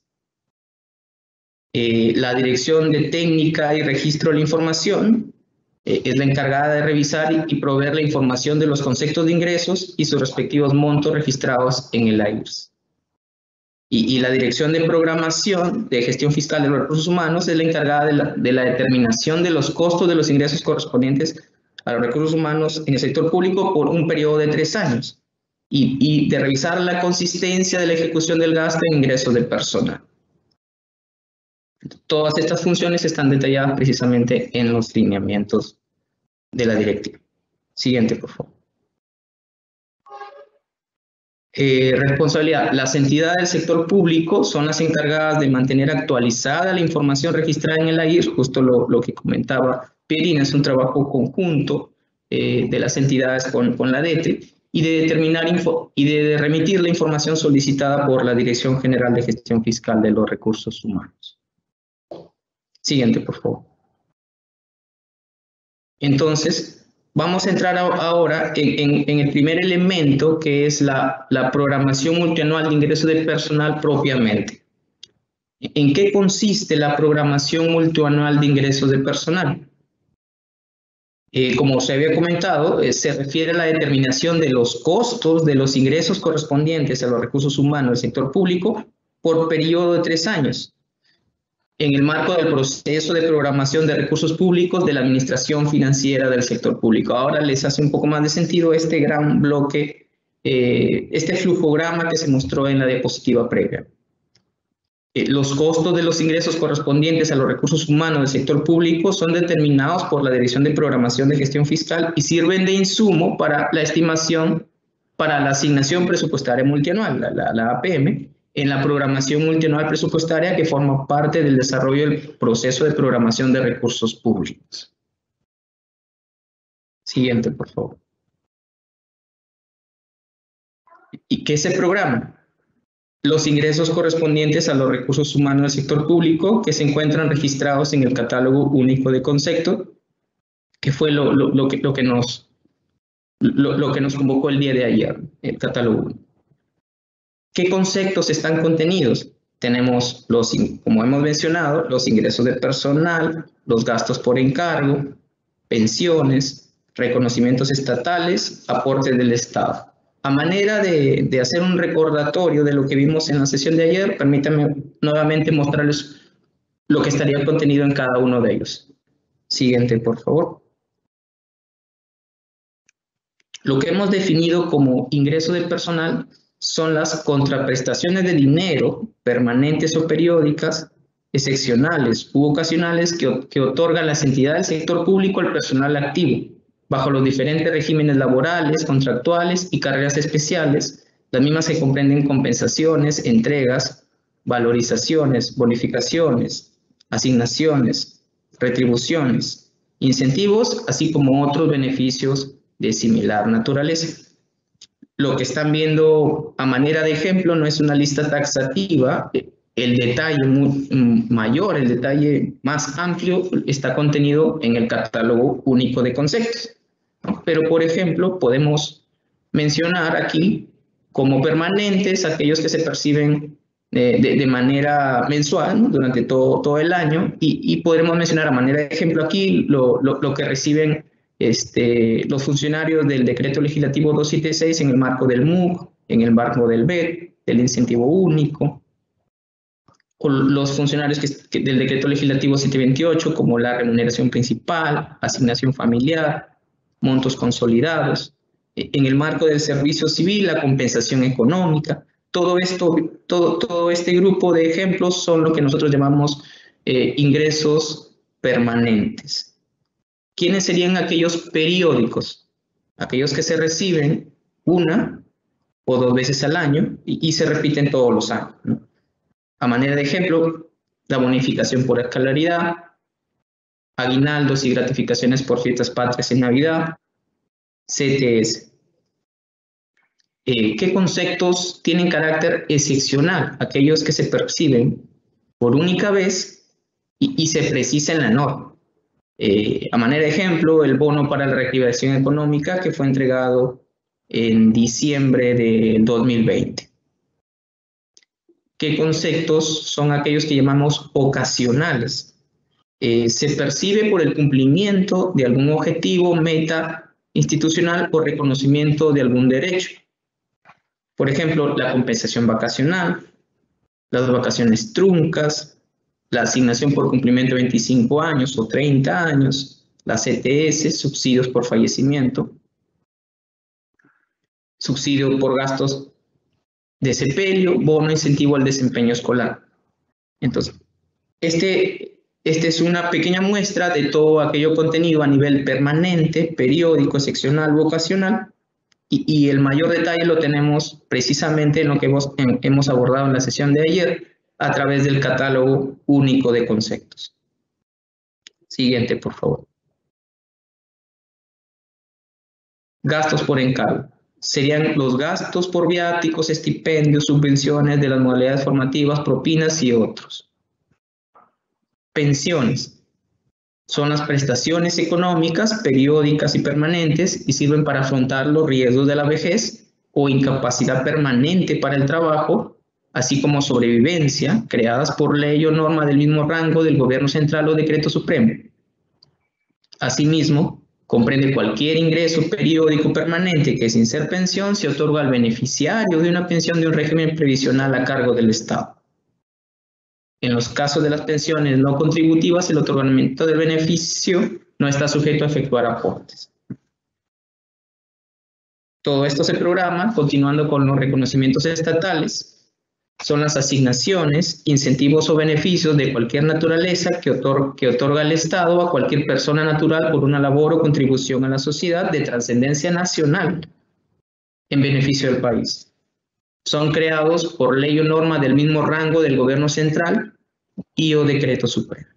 C: La Dirección de Técnica y Registro de la Información es la encargada de revisar y proveer la información de los conceptos de ingresos y sus respectivos montos registrados en el AIRS. Y la Dirección de Programación de Gestión Fiscal de los Recursos Humanos es la encargada de la determinación de los costos de los ingresos correspondientes a los recursos humanos en el sector público por un periodo de 3 años y de revisar la consistencia de la ejecución del gasto en ingresos de personal. Todas estas funciones están detalladas precisamente en los lineamientos de la directiva. Siguiente, por favor. Responsabilidad. Las entidades del sector público son las encargadas de mantener actualizada la información registrada en el AIR, justo lo que comentaba Pierina, es un trabajo conjunto de las entidades con la DETRE, y de determinar y de remitir la información solicitada por la Dirección General de Gestión Fiscal de los Recursos Humanos. Siguiente, por favor. Entonces, vamos a entrar ahora en el primer elemento, que es la programación multianual de ingresos de personal propiamente. ¿En qué consiste la programación multianual de ingresos de personal? Como se había comentado, se refiere a la determinación de los costos de los ingresos correspondientes a los recursos humanos del sector público por periodo de 3 años, en el marco del proceso de programación de recursos públicos de la administración financiera del sector público. Ahora les hace un poco más de sentido este gran bloque, este flujograma que se mostró en la diapositiva previa. Los costos de los ingresos correspondientes a los recursos humanos del sector público son determinados por la Dirección de Programación de Gestión Fiscal y sirven de insumo para la estimación, para la asignación presupuestaria multianual, la APM, en la programación multianual presupuestaria que forma parte del desarrollo del proceso de programación de recursos públicos. Siguiente, por favor. ¿Y qué se programa? Los ingresos correspondientes a los recursos humanos del sector público que se encuentran registrados en el Catálogo Único de Conceptos, que fue lo que nos convocó el día de ayer, el Catálogo Único. ¿Qué conceptos están contenidos? Tenemos, como hemos mencionado, los ingresos de personal, los gastos por encargo, pensiones, reconocimientos estatales, aportes del Estado. A manera de hacer un recordatorio de lo que vimos en la sesión de ayer, permítanme nuevamente mostrarles lo que estaría contenido en cada uno de ellos. Siguiente, por favor. Lo que hemos definido como ingreso de personal son las contraprestaciones de dinero permanentes o periódicas, excepcionales u ocasionales que otorgan las entidades del sector público al personal activo, bajo los diferentes regímenes laborales, contractuales y carreras especiales, las mismas que comprenden compensaciones, entregas, valorizaciones, bonificaciones, asignaciones, retribuciones, incentivos, así como otros beneficios de similar naturaleza. Lo que están viendo a manera de ejemplo no es una lista taxativa. El detalle mayor, el detalle más amplio está contenido en el Catálogo Único de Conceptos. Pero, por ejemplo, podemos mencionar aquí como permanentes aquellos que se perciben de manera mensual, ¿no?, durante todo el año, y podremos mencionar a manera de ejemplo aquí lo que reciben los funcionarios del Decreto Legislativo 276 en el marco del MUC, en el marco del BED, del Incentivo Único, o los funcionarios del Decreto Legislativo 728, como la remuneración principal, asignación familiar, montos consolidados, en el marco del servicio civil, la compensación económica. Todo este grupo de ejemplos son lo que nosotros llamamos ingresos permanentes. ¿Quiénes serían aquellos periódicos? Aquellos que se reciben 1 o 2 veces al año y se repiten todos los años, ¿no? A manera de ejemplo, la bonificación por escolaridad, aguinaldos y gratificaciones por fiestas patrias en Navidad, CTS. ¿Qué conceptos tienen carácter excepcional? Aquellos que se perciben por única vez y se precisa en la norma. A manera de ejemplo, el bono para la reactivación económica que fue entregado en diciembre de 2020. ¿Qué conceptos son aquellos que llamamos ocasionales? Se percibe por el cumplimiento de algún objetivo, meta institucional o reconocimiento de algún derecho. Por ejemplo, la compensación vacacional, las vacaciones truncas, la asignación por cumplimiento de 25 años o 30 años, las ETS, subsidios por fallecimiento, subsidio por gastos de sepelio, bono incentivo al desempeño escolar. Entonces, este es una pequeña muestra de todo aquello contenido a nivel permanente, periódico, seccional, vocacional, y el mayor detalle lo tenemos precisamente en lo que hemos abordado en la sesión de ayer a través del catálogo único de conceptos. Siguiente, por favor. Gastos por encargo. Serían los gastos por viáticos, estipendios, subvenciones de las modalidades formativas, propinas y otros. Pensiones. Son las prestaciones económicas, periódicas y permanentes y sirven para afrontar los riesgos de la vejez o incapacidad permanente para el trabajo, así como sobrevivencia, creadas por ley o norma del mismo rango del Gobierno Central o Decreto Supremo. Asimismo, comprende cualquier ingreso periódico permanente que sin ser pensión se otorga al beneficiario de una pensión de un régimen previsional a cargo del Estado. En los casos de las pensiones no contributivas, el otorgamiento del beneficio no está sujeto a efectuar aportes. Todo esto se programa, continuando con los reconocimientos estatales. Son las asignaciones, incentivos o beneficios de cualquier naturaleza que otorga el Estado a cualquier persona natural por una labor o contribución a la sociedad de trascendencia nacional en beneficio del país. Son creados por ley o norma del mismo rango del Gobierno Central y o Decreto Supremo.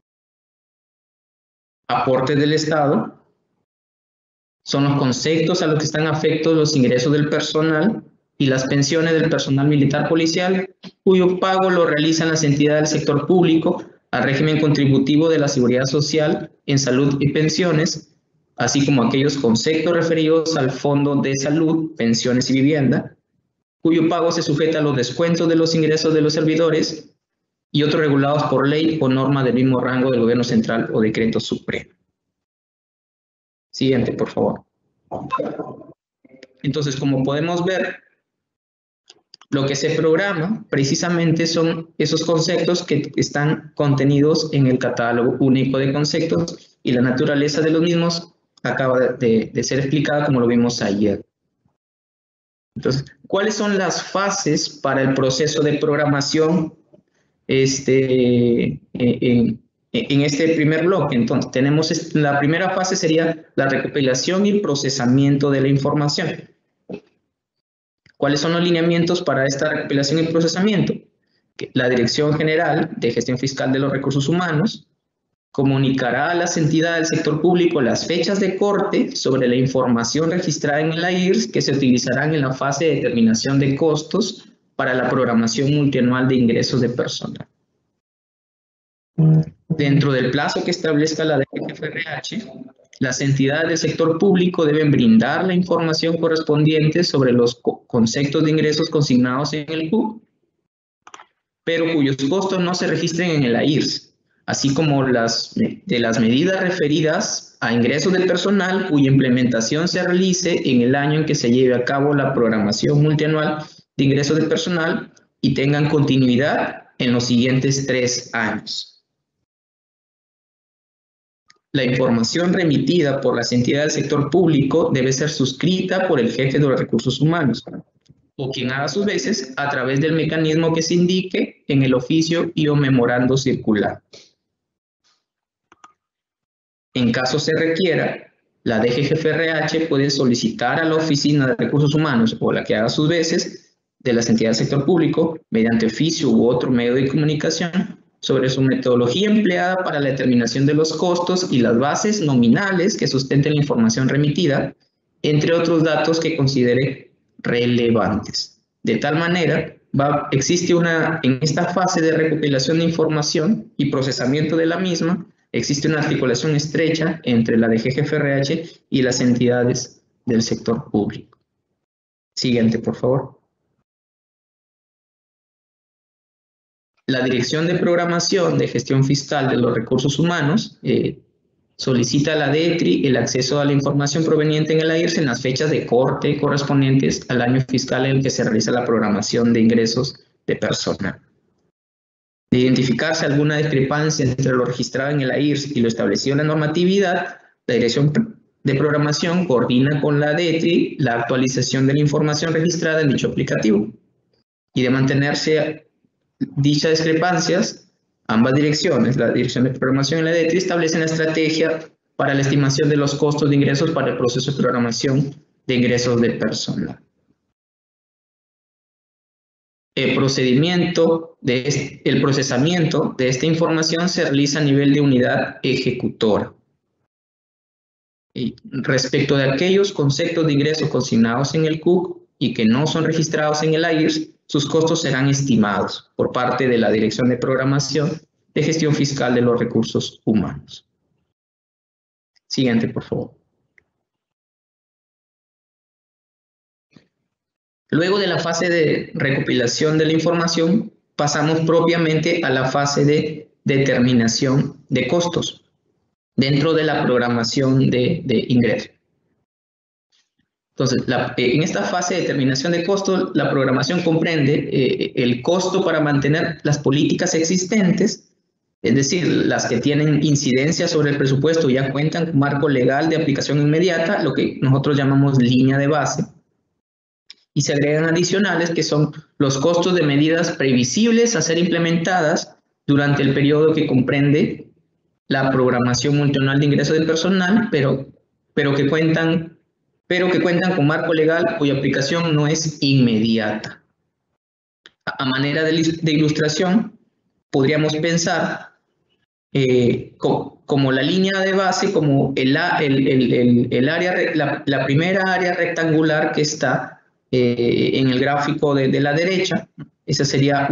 C: Aportes del Estado son los conceptos a los que están afectos los ingresos del personal y las pensiones del personal militar policial, cuyo pago lo realizan las entidades del sector público al régimen contributivo de la Seguridad Social en salud y pensiones, así como aquellos conceptos referidos al Fondo de Salud, Pensiones y Vivienda, cuyo pago se sujeta a los descuentos de los ingresos de los servidores y otros regulados por ley o norma del mismo rango del Gobierno Central o Decreto Supremo. Siguiente, por favor. Entonces, como podemos ver, lo que se programa precisamente son esos conceptos que están contenidos en el catálogo único de conceptos y la naturaleza de los mismos acaba de ser explicada como lo vimos ayer. Entonces, ¿cuáles son las fases para el proceso de programación en este primer bloque? Entonces, tenemos la primera fase sería la recopilación y procesamiento de la información. ¿Cuáles son los lineamientos para esta recopilación y procesamiento? La Dirección General de Gestión Fiscal de los Recursos Humanos comunicará a las entidades del sector público las fechas de corte sobre la información registrada en el AIRS que se utilizarán en la fase de determinación de costos para la programación multianual de ingresos de personal. Dentro del plazo que establezca la DGFRH, las entidades del sector público deben brindar la información correspondiente sobre los conceptos de ingresos consignados en el CUC, pero cuyos costos no se registren en el AIRS, así como de las medidas referidas a ingresos del personal cuya implementación se realice en el año en que se lleve a cabo la programación multianual de ingresos del personal y tengan continuidad en los siguientes 3 años. La información remitida por las entidades del sector público debe ser suscrita por el jefe de los recursos humanos, o quien haga sus veces a través del mecanismo que se indique en el oficio y o memorando circular. En caso se requiera, la DGFRH puede solicitar a la Oficina de Recursos Humanos o la que haga sus veces de las entidades del sector público, mediante oficio u otro medio de comunicación, sobre su metodología empleada para la determinación de los costos y las bases nominales que sustenten la información remitida, entre otros datos que considere relevantes. De tal manera, existe en esta fase de recopilación de información y procesamiento de la misma, existe una articulación estrecha entre la DGFRH y las entidades del sector público. Siguiente, por favor. La Dirección de Programación de Gestión Fiscal de los Recursos Humanos solicita a la DETRI el acceso a la información proveniente en el AIRS en las fechas de corte correspondientes al año fiscal en el que se realiza la programación de ingresos de personal. De identificarse alguna discrepancia entre lo registrado en el AIRS y lo establecido en la normatividad, la Dirección de Programación coordina con la DETRI la actualización de la información registrada en dicho aplicativo. Y de mantenerse dichas discrepancias, ambas direcciones, la Dirección de Programación y la DETRI, establecen la estrategia para la estimación de los costos de ingresos para el proceso de programación de ingresos de personal. El procesamiento de esta información se realiza a nivel de unidad ejecutora. Y respecto de aquellos conceptos de ingresos consignados en el CUC y que no son registrados en el AIRS, sus costos serán estimados por parte de la Dirección de Programación de Gestión Fiscal de los Recursos Humanos. Siguiente, por favor. Luego de la fase de recopilación de la información, pasamos propiamente a la fase de determinación de costos dentro de la programación de ingresos. Entonces, en esta fase de determinación de costos, la programación comprende el costo para mantener las políticas existentes, es decir, las que tienen incidencia sobre el presupuesto ya cuentan con marco legal de aplicación inmediata, lo que nosotros llamamos línea de base. Y se agregan adicionales que son los costos de medidas previsibles a ser implementadas durante el periodo que comprende la programación multianual de ingresos de personal, pero que cuentan con marco legal cuya aplicación no es inmediata. A manera de ilustración, podríamos pensar como la línea de base, como la primera área rectangular que está en el gráfico de la derecha. Esa sería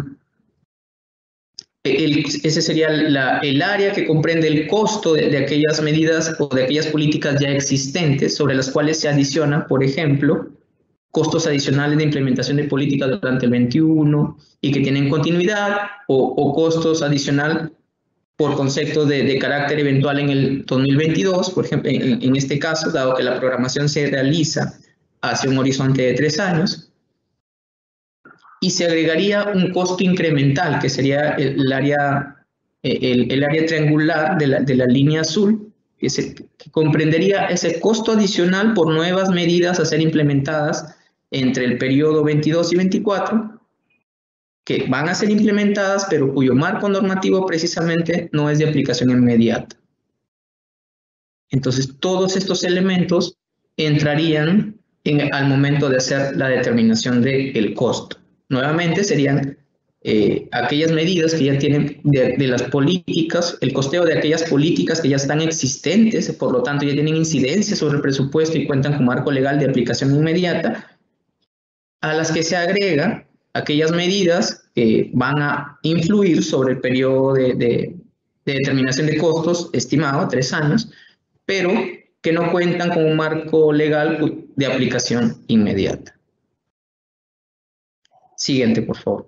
C: ese sería el área que comprende el costo de aquellas medidas o de aquellas políticas ya existentes sobre las cuales se adicionan, por ejemplo, costos adicionales de implementación de políticas durante el 21 y que tienen continuidad, o costos adicionales por conceptos de carácter eventual en el 2022, por ejemplo, en este caso, dado que la programación se realiza hacia un horizonte de 3 años, y se agregaría un costo incremental, que sería el área triangular de la línea azul, que comprendería ese costo adicional por nuevas medidas a ser implementadas entre el periodo 22 y 24, que van a ser implementadas, pero cuyo marco normativo precisamente no es de aplicación inmediata. Entonces, todos estos elementos entrarían al momento de hacer la determinación del costo. Nuevamente serían aquellas medidas que ya tienen de las políticas, el costeo de aquellas políticas que ya están existentes, por lo tanto ya tienen incidencia sobre el presupuesto y cuentan con marco legal de aplicación inmediata, a las que se agrega aquellas medidas que van a influir sobre el periodo de determinación de costos estimado, 3 años, pero que no cuentan con un marco legal de aplicación inmediata. Siguiente, por favor.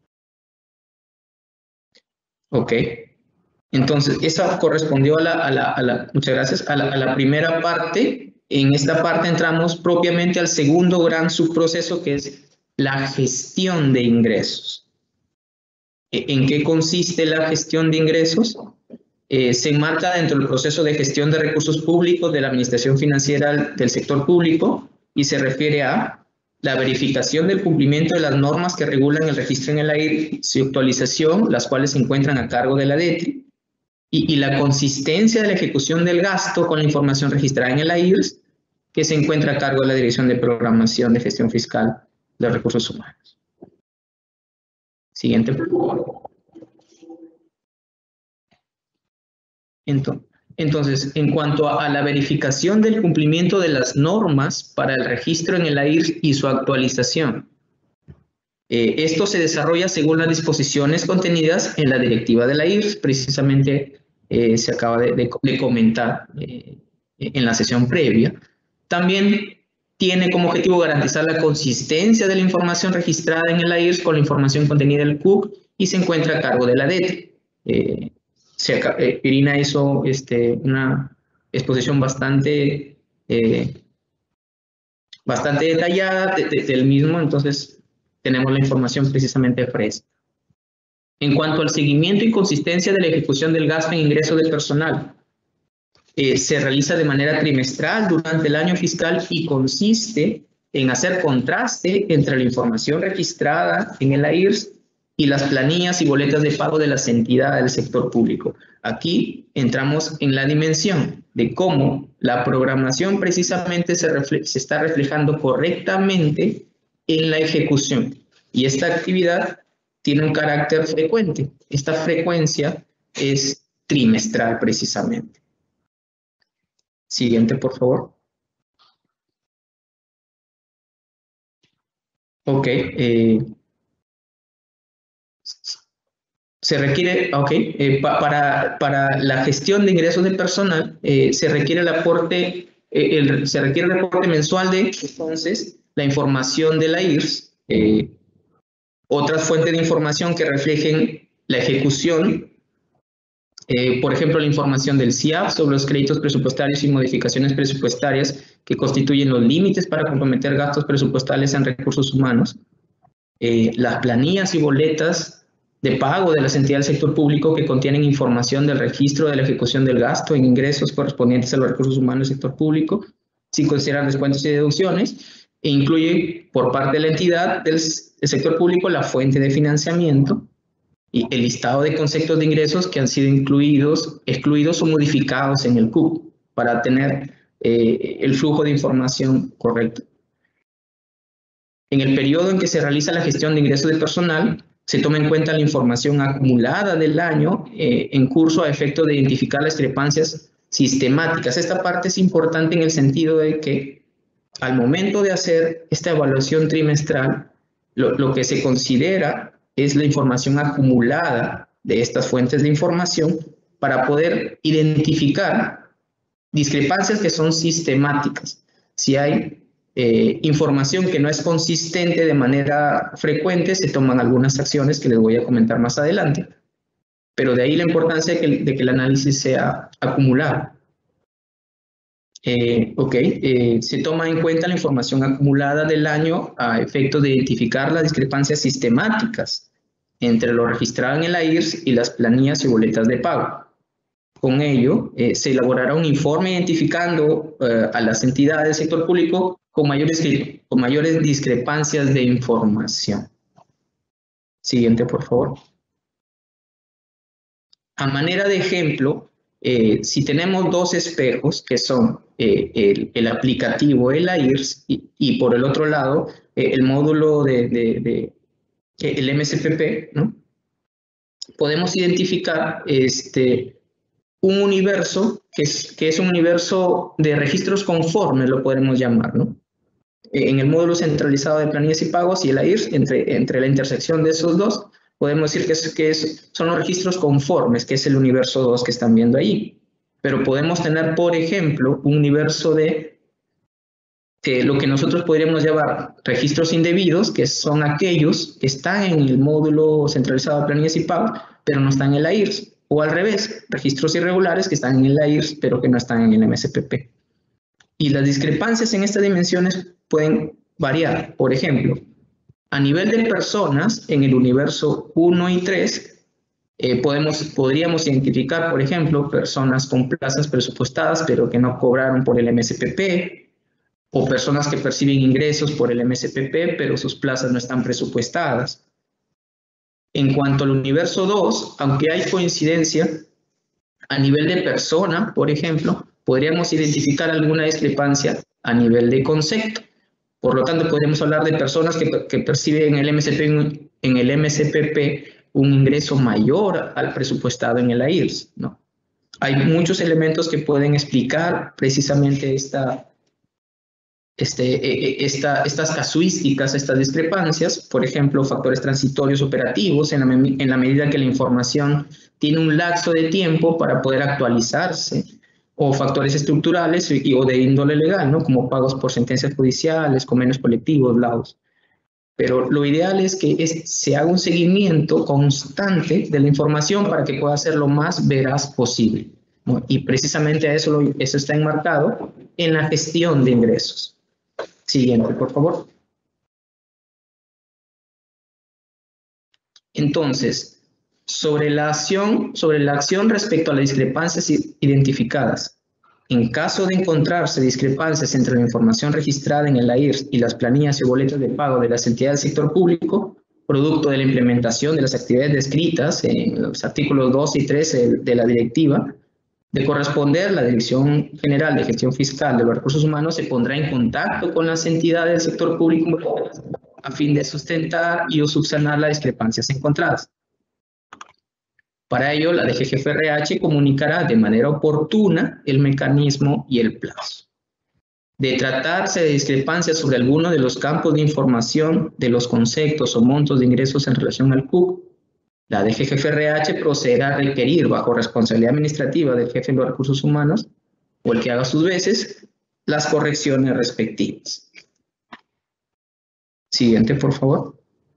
C: Ok. Entonces, esa correspondió muchas gracias, a la primera parte. En esta parte entramos propiamente al segundo gran subproceso, que es la gestión de ingresos. ¿En qué consiste la gestión de ingresos? Se enmarca dentro del proceso de gestión de recursos públicos de la Administración Financiera del sector público y se refiere a la verificación del cumplimiento de las normas que regulan el registro en el AIRS, su actualización, las cuales se encuentran a cargo de la DETRI, y la consistencia de la ejecución del gasto con la información registrada en el AIRS, que se encuentra a cargo de la Dirección de Programación de Gestión Fiscal de Recursos Humanos. Siguiente, por favor. Entonces, en cuanto a la verificación del cumplimiento de las normas para el registro en el AIRS y su actualización, esto se desarrolla según las disposiciones contenidas en la directiva de la AIRS, precisamente se acaba de comentar en la sesión previa. También tiene como objetivo garantizar la consistencia de la información registrada en el AIRS con la información contenida en el CUC y se encuentra a cargo de la DETRI. Irina hizo una exposición bastante detallada del mismo, entonces tenemos la información precisamente fresca. En cuanto al seguimiento y consistencia de la ejecución del gasto en ingresos de personal, se realiza de manera trimestral durante el año fiscal y consiste en hacer contraste entre la información registrada en el AIRS y las planillas y boletas de pago de las entidades del sector público. Aquí entramos en la dimensión de cómo la programación precisamente se está reflejando correctamente en la ejecución. Y esta actividad tiene un carácter frecuente. Esta frecuencia es trimestral precisamente. Siguiente, por favor. Ok. Se requiere, para la gestión de ingresos de personal, se requiere el reporte mensual de, entonces, la información de la IRS, otras fuentes de información que reflejen la ejecución, por ejemplo, la información del CIAP sobre los créditos presupuestarios y modificaciones presupuestarias que constituyen los límites para comprometer gastos presupuestales en recursos humanos, las planillas y boletas de pago de las entidades del sector público que contienen información del registro de la ejecución del gasto en ingresos correspondientes a los recursos humanos del sector público, sin considerar descuentos y deducciones, e incluye por parte de la entidad del sector público la fuente de financiamiento y el listado de conceptos de ingresos que han sido excluidos o modificados en el CUP para tener el flujo de información correcto. En el periodo en que se realiza la gestión de ingresos de personal, se toma en cuenta la información acumulada del año en curso a efecto de identificar las discrepancias sistemáticas. Esta parte es importante en el sentido de que al momento de hacer esta evaluación trimestral, lo que se considera es la información acumulada de estas fuentes de información para poder identificar discrepancias que son sistemáticas. Si hay información que no es consistente de manera frecuente, se toman algunas acciones que les voy a comentar más adelante. Pero de ahí la importancia de que el análisis sea acumulado. Se toma en cuenta la información acumulada del año a efecto de identificar las discrepancias sistemáticas entre lo registrado en el AIRS y las planillas y boletas de pago. Con ello, se elaborará un informe identificando a las entidades del sector público con mayores discrepancias de información. Siguiente, por favor. A manera de ejemplo, si tenemos dos espejos, que son el aplicativo, el AIRS, y por el otro lado, el módulo el MSPP, ¿no? Podemos identificar un universo que es un universo de registros conformes, lo podemos llamar, ¿no? En el módulo centralizado de planillas y pagos y el AIRS, entre la intersección de esos dos, podemos decir que son los registros conformes, que es el universo 2 que están viendo ahí. Pero podemos tener, por ejemplo, un universo de lo que nosotros podríamos llamar registros indebidos, que son aquellos que están en el módulo centralizado de planillas y pagos, pero no están en el AIRS. O al revés, registros irregulares que están en el AIRS, pero que no están en el MSPP. Y las discrepancias en estas dimensiones pueden variar. Por ejemplo, a nivel de personas, en el universo 1 y 3, podríamos identificar, por ejemplo, personas con plazas presupuestadas, pero que no cobraron por el MSPP, o personas que perciben ingresos por el MSPP, pero sus plazas no están presupuestadas. En cuanto al universo 2, aunque hay coincidencia, a nivel de persona, por ejemplo, podríamos identificar alguna discrepancia a nivel de concepto. Por lo tanto, podríamos hablar de personas que perciben en el MSPP un ingreso mayor al presupuestado en el AIRS, ¿no? Hay muchos elementos que pueden explicar precisamente estas casuísticas, estas discrepancias. Por ejemplo, factores transitorios operativos, en la medida que la información tiene un lapso de tiempo para poder actualizarse, o factores estructurales o de índole legal, ¿no? Como pagos por sentencias judiciales, convenios colectivos, laudos. Pero lo ideal es que se haga un seguimiento constante de la información para que pueda ser lo más veraz posible, ¿no? Y precisamente eso está enmarcado en la gestión de ingresos. Siguiente, por favor. Entonces, sobre la acción respecto a las discrepancias identificadas. En caso de encontrarse discrepancias entre la información registrada en el AIRS y las planillas y boletas de pago de las entidades del sector público, producto de la implementación de las actividades descritas en los artículos 12 y 13 de la directiva, de corresponder, la Dirección General de Gestión Fiscal de los Recursos Humanos se pondrá en contacto con las entidades del sector público a fin de sustentar y o subsanar las discrepancias encontradas. Para ello, la DGGFRH comunicará de manera oportuna el mecanismo y el plazo. De tratarse de discrepancias sobre alguno de los campos de información de los conceptos o montos de ingresos en relación al CUC, la DGGFRH procederá a requerir, bajo responsabilidad administrativa del jefe de los recursos humanos, o el que haga sus veces, las correcciones respectivas. Siguiente, por favor.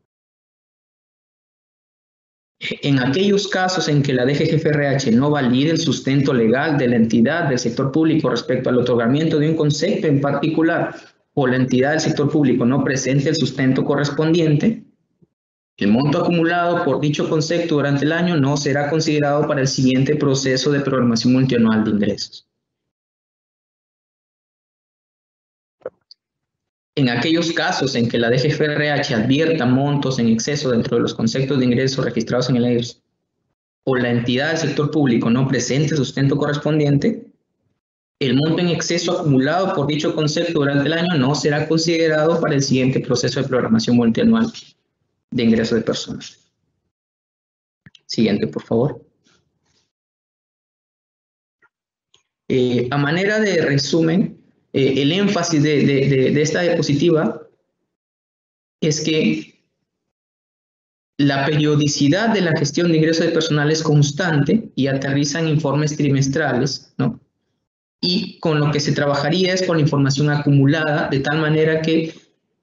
C: En aquellos casos en que la DGGFRH no valide el sustento legal de la entidad del sector público respecto al otorgamiento de un concepto en particular, o la entidad del sector público no presente el sustento correspondiente, el monto acumulado por dicho concepto durante el año no será considerado para el siguiente proceso de programación multianual de ingresos. En aquellos casos en que la DGFRH advierta montos en exceso dentro de los conceptos de ingresos registrados en el AIRS, o la entidad del sector público no presente sustento correspondiente, el monto en exceso acumulado por dicho concepto durante el año no será considerado para el siguiente proceso de programación multianual de ingreso de personas. Siguiente, por favor. A manera de resumen, el énfasis de esta diapositiva es que la periodicidad de la gestión de ingresos de personal es constante y aterriza en informes trimestrales, ¿no? Y con lo que se trabajaría es con la información acumulada, de tal manera que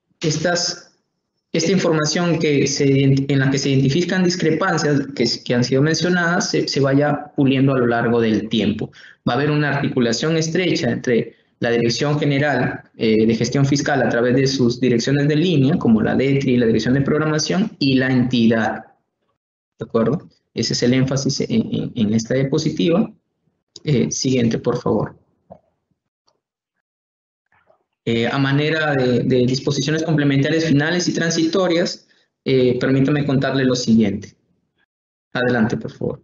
C: esta información en la que se identifican discrepancias que han sido mencionadas se vaya puliendo a lo largo del tiempo. Va a haber una articulación estrecha entre la Dirección General de Gestión Fiscal a través de sus direcciones de línea, como la DETRI, la Dirección de Programación, y la entidad. ¿De acuerdo? Ese es el énfasis en esta diapositiva. Siguiente, por favor. A manera de disposiciones complementarias finales y transitorias, permítame contarle lo siguiente. Adelante, por favor.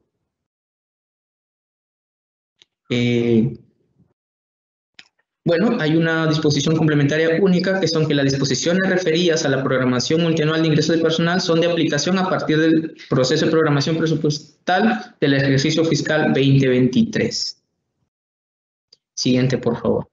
C: Bueno, hay una disposición complementaria única, que son que las disposiciones referidas a la programación multianual de ingresos de personal son de aplicación a partir del proceso de programación presupuestal del ejercicio fiscal 2023. Siguiente, por favor.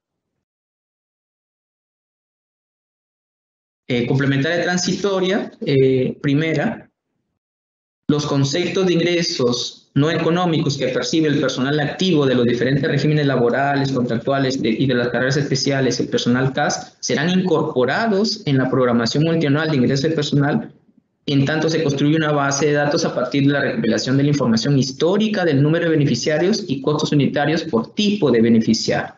C: Complementaria transitoria, primera, los conceptos de ingresos no económicos que percibe el personal activo de los diferentes regímenes laborales, contractuales y de las carreras especiales, el personal CAS, serán incorporados en la programación multianual de ingresos de personal, en tanto se construye una base de datos a partir de la recopilación de la información histórica del número de beneficiarios y costos unitarios por tipo de beneficiario.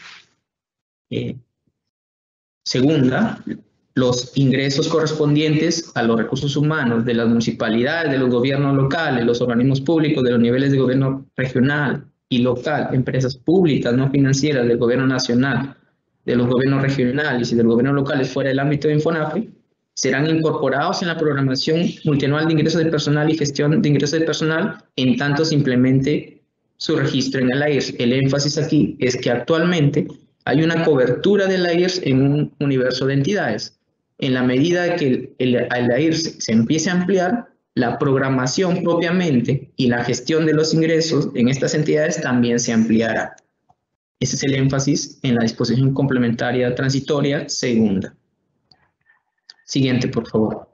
C: Segunda, los ingresos correspondientes a los recursos humanos de las municipalidades, de los gobiernos locales, los organismos públicos de los niveles de gobierno regional y local, empresas públicas no financieras del gobierno nacional, de los gobiernos regionales y de los gobiernos locales fuera del ámbito de INFONAFE, serán incorporados en la programación multianual de ingresos de personal y gestión de ingresos de personal en tanto se implemente su registro en el AIRS. El énfasis aquí es que actualmente hay una cobertura del AIRS en un universo de entidades. En la medida que el AIRS se empiece a ampliar, la programación propiamente y la gestión de los ingresos en estas entidades también se ampliará. Ese es el énfasis en la disposición complementaria transitoria segunda. Siguiente, por favor.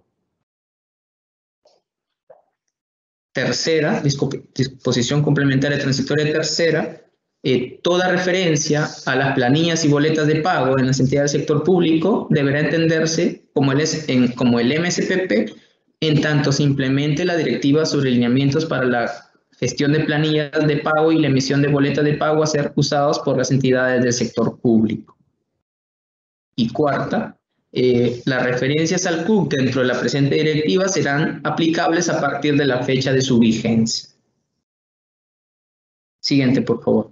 C: Tercera, disposición complementaria transitoria tercera. Toda referencia a las planillas y boletas de pago en las entidades del sector público deberá entenderse como el MSPP en tanto se implemente la directiva sobre lineamientos para la gestión de planillas de pago y la emisión de boletas de pago a ser usados por las entidades del sector público. Y cuarta, las referencias al CUC dentro de la presente directiva serán aplicables a partir de la fecha de su vigencia. Siguiente, por favor.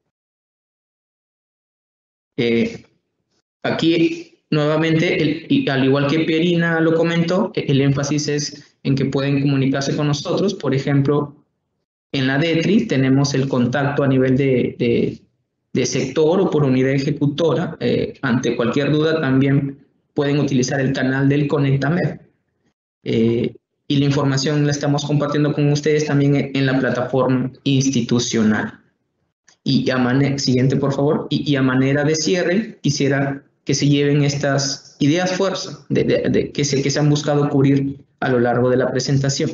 C: Aquí, nuevamente, al igual que Pierina lo comentó, el énfasis es en que pueden comunicarse con nosotros. Por ejemplo, en la DETRI tenemos el contacto a nivel de sector o por unidad ejecutora. Ante cualquier duda también pueden utilizar el canal del Conectamed. Y la información la estamos compartiendo con ustedes también en la plataforma institucional. Siguiente, por favor. Y a manera de cierre, quisiera que se lleven estas ideas fuerza que se han buscado cubrir a lo largo de la presentación.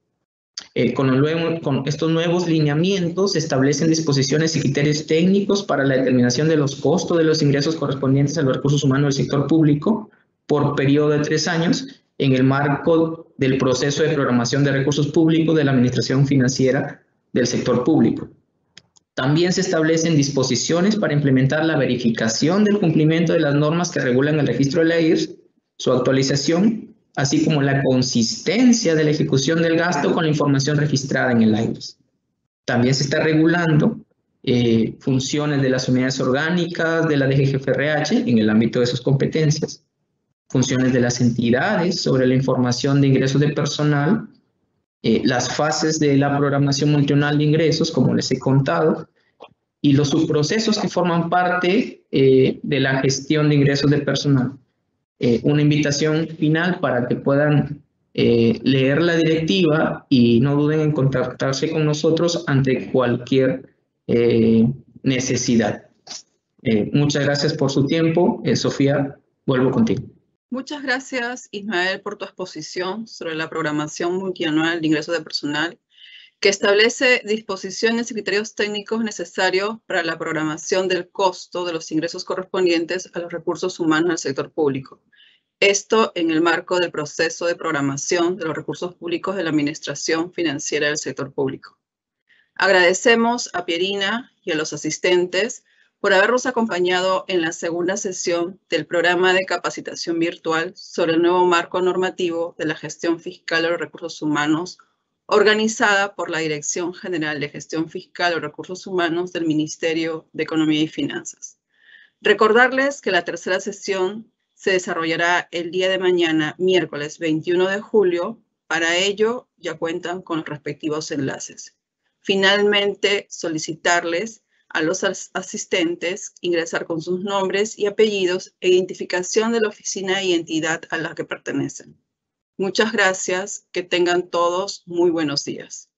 C: Con estos nuevos lineamientos se establecen disposiciones y criterios técnicos para la determinación de los costos de los ingresos correspondientes a los recursos humanos del sector público por periodo de 3 años en el marco del proceso de programación de recursos públicos de la Administración Financiera del sector público. También se establecen disposiciones para implementar la verificación del cumplimiento de las normas que regulan el registro de la IRS, su actualización, así como la consistencia de la ejecución del gasto con la información registrada en el IRS. También se está regulando funciones de las unidades orgánicas de la DGFRH en el ámbito de sus competencias, funciones de las entidades sobre la información de ingresos de personal, las fases de la programación multianual de ingresos, como les he contado, y los subprocesos que forman parte de la gestión de ingresos de personal. Una invitación final para que puedan leer la directiva y no duden en contactarse con nosotros ante cualquier necesidad. Muchas gracias por su tiempo. Sofía, vuelvo contigo.
A: Muchas gracias, Ismael, por tu exposición sobre la programación multianual de ingresos de personal, que establece disposiciones y criterios técnicos necesarios para la programación del costo de los ingresos correspondientes a los recursos humanos del sector público. Esto en el marco del proceso de programación de los recursos públicos de la Administración Financiera del sector público. Agradecemos a Pierina y a los asistentes por habernos acompañado en la segunda sesión del programa de capacitación virtual sobre el nuevo marco normativo de la gestión fiscal de los recursos humanos, organizada por la Dirección General de Gestión Fiscal de los Recursos Humanos del Ministerio de Economía y Finanzas. Recordarles que la tercera sesión se desarrollará el día de mañana, miércoles 21 de julio. Para ello, ya cuentan con los respectivos enlaces. Finalmente, solicitarles a los asistentes ingresar con sus nombres y apellidos e identificación de la oficina y entidad a la que pertenecen. Muchas gracias. Que tengan todos muy buenos días.